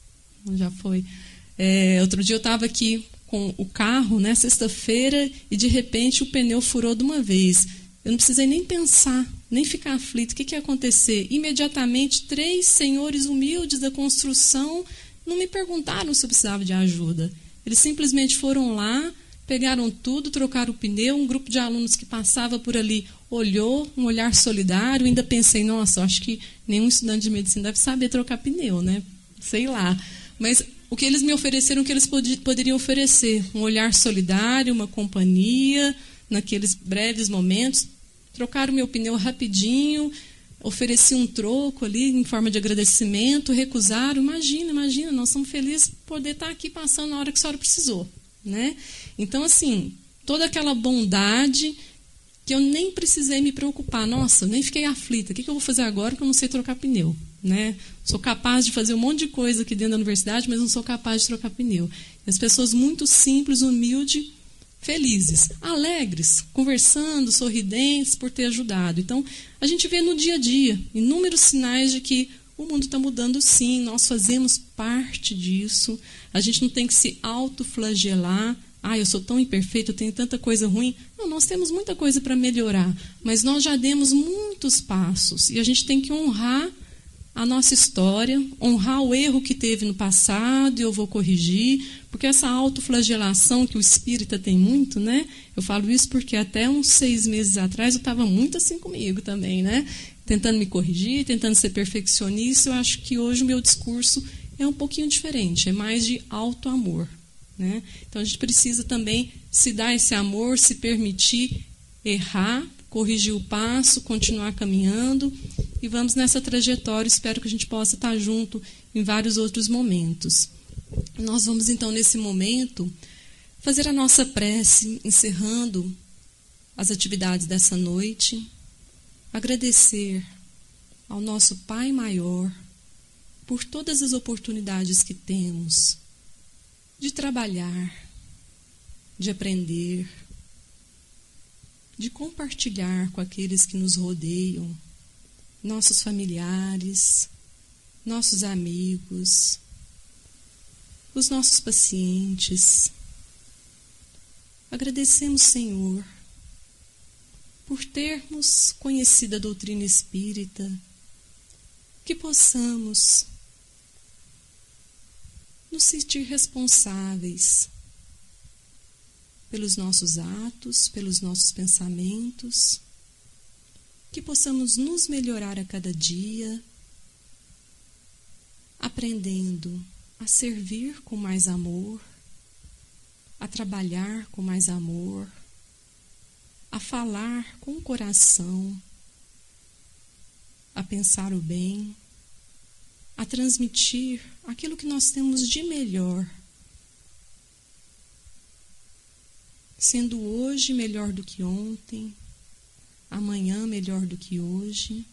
Já foi. Outro dia eu estava aqui com o carro, né, sexta-feira, e de repente o pneu furou de uma vez. Eu não precisei nem pensar, nem ficar aflito. O que ia acontecer? Imediatamente, 3 senhores humildes da construção não me perguntaram se eu precisava de ajuda. Eles simplesmente foram lá, pegaram tudo, trocaram o pneu. Um grupo de alunos que passava por ali olhou, um olhar solidário. Ainda pensei, nossa, acho que nenhum estudante de medicina deve saber trocar pneu, né? Sei lá. Mas o que eles me ofereceram, o que eles poderiam oferecer? Um olhar solidário, uma companhia, naqueles breves momentos. Trocaram o meu pneu rapidinho, ofereci um troco ali em forma de agradecimento, recusaram. Imagina, nós estamos felizes por poder estar aqui passando na hora que a senhora precisou, né? Então, assim, toda aquela bondade que eu nem precisei me preocupar. Nossa, nem fiquei aflita. O que eu vou fazer agora que eu não sei trocar pneu, né? Sou capaz de fazer um monte de coisa aqui dentro da universidade, mas não sou capaz de trocar pneu. E as pessoas muito simples, humildes, felizes, alegres, conversando, sorridentes por ter ajudado. Então, a gente vê no dia a dia inúmeros sinais de que o mundo está mudando, sim. Nós fazemos parte disso. A gente não tem que se autoflagelar. Eu sou tão imperfeito, eu tenho tanta coisa ruim. Não, nós temos muita coisa para melhorar, mas nós já demos muitos passos. E a gente tem que honrar a nossa história, honrar o erro que teve no passado, e eu vou corrigir, porque essa autoflagelação que o espírita tem muito, né? Eu falo isso porque até uns 6 meses atrás eu estava muito assim comigo também, né? Tentando me corrigir, tentando ser perfeccionista. Eu acho que hoje o meu discurso é um pouquinho diferente, é mais de auto-amor, né? Então a gente precisa também se dar esse amor, se permitir errar, corrigir o passo, continuar caminhando, e vamos nessa trajetória. Espero que a gente possa estar junto em vários outros momentos. Nós vamos então nesse momento fazer a nossa prece, encerrando as atividades dessa noite, agradecer ao nosso Pai Maior por todas as oportunidades que temos de trabalhar, de aprender, de compartilhar com aqueles que nos rodeiam, nossos familiares, nossos amigos, os nossos pacientes. Agradecemos, Senhor, por termos conhecido a doutrina espírita, que possamos nos sentir responsáveis pelos nossos atos, pelos nossos pensamentos, que possamos nos melhorar a cada dia, aprendendo a servir com mais amor, a trabalhar com mais amor, a falar com o coração, a pensar o bem, a transmitir aquilo que nós temos de melhor, sendo hoje melhor do que ontem, amanhã melhor do que hoje.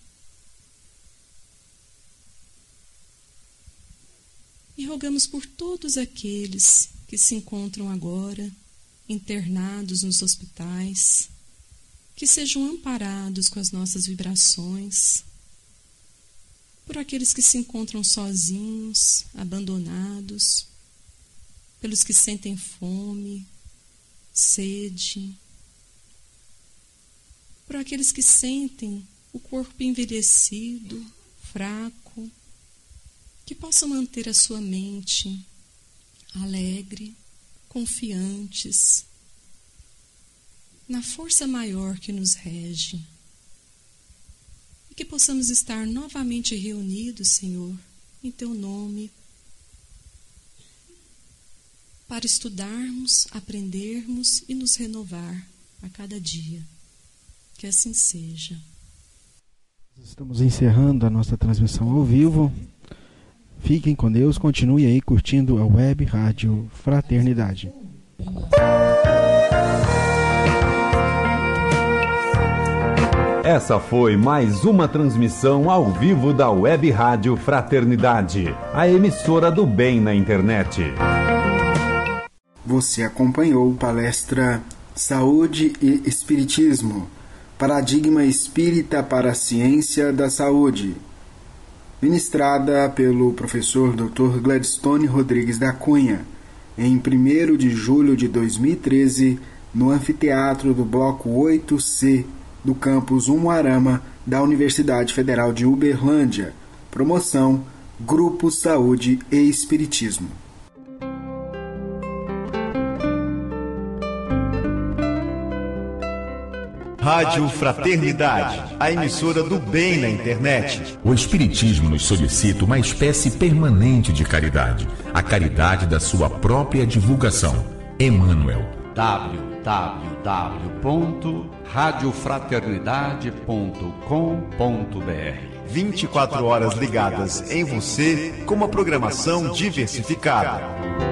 E rogamos por todos aqueles que se encontram agora internados nos hospitais, que sejam amparados com as nossas vibrações, por aqueles que se encontram sozinhos, abandonados, pelos que sentem fome, sede, por aqueles que sentem o corpo envelhecido, fraco, que possam manter a sua mente alegre, confiantes, na força maior que nos rege. E que possamos estar novamente reunidos, Senhor, em Teu nome, para estudarmos, aprendermos e nos renovar a cada dia. Que assim seja. Estamos encerrando a nossa transmissão ao vivo. Fiquem com Deus, continue aí curtindo a Web Rádio Fraternidade. Essa foi mais uma transmissão ao vivo da Web Rádio Fraternidade, a emissora do bem na internet. Você acompanhou palestra Saúde e Espiritismo, Paradigma Espírita para a Ciência da Saúde, ministrada pelo professor Dr. Gladstone Rodrigues da Cunha, em 1º de julho de 2013, no anfiteatro do Bloco 8C, do campus Umuarama, da Universidade Federal de Uberlândia. Promoção: Grupo Saúde e Espiritismo. Rádio Fraternidade, a emissora do bem na internet. O Espiritismo nos solicita uma espécie permanente de caridade, a caridade da sua própria divulgação. Emmanuel. www.radiofraternidade.com.br 24 horas ligadas em você com uma programação diversificada.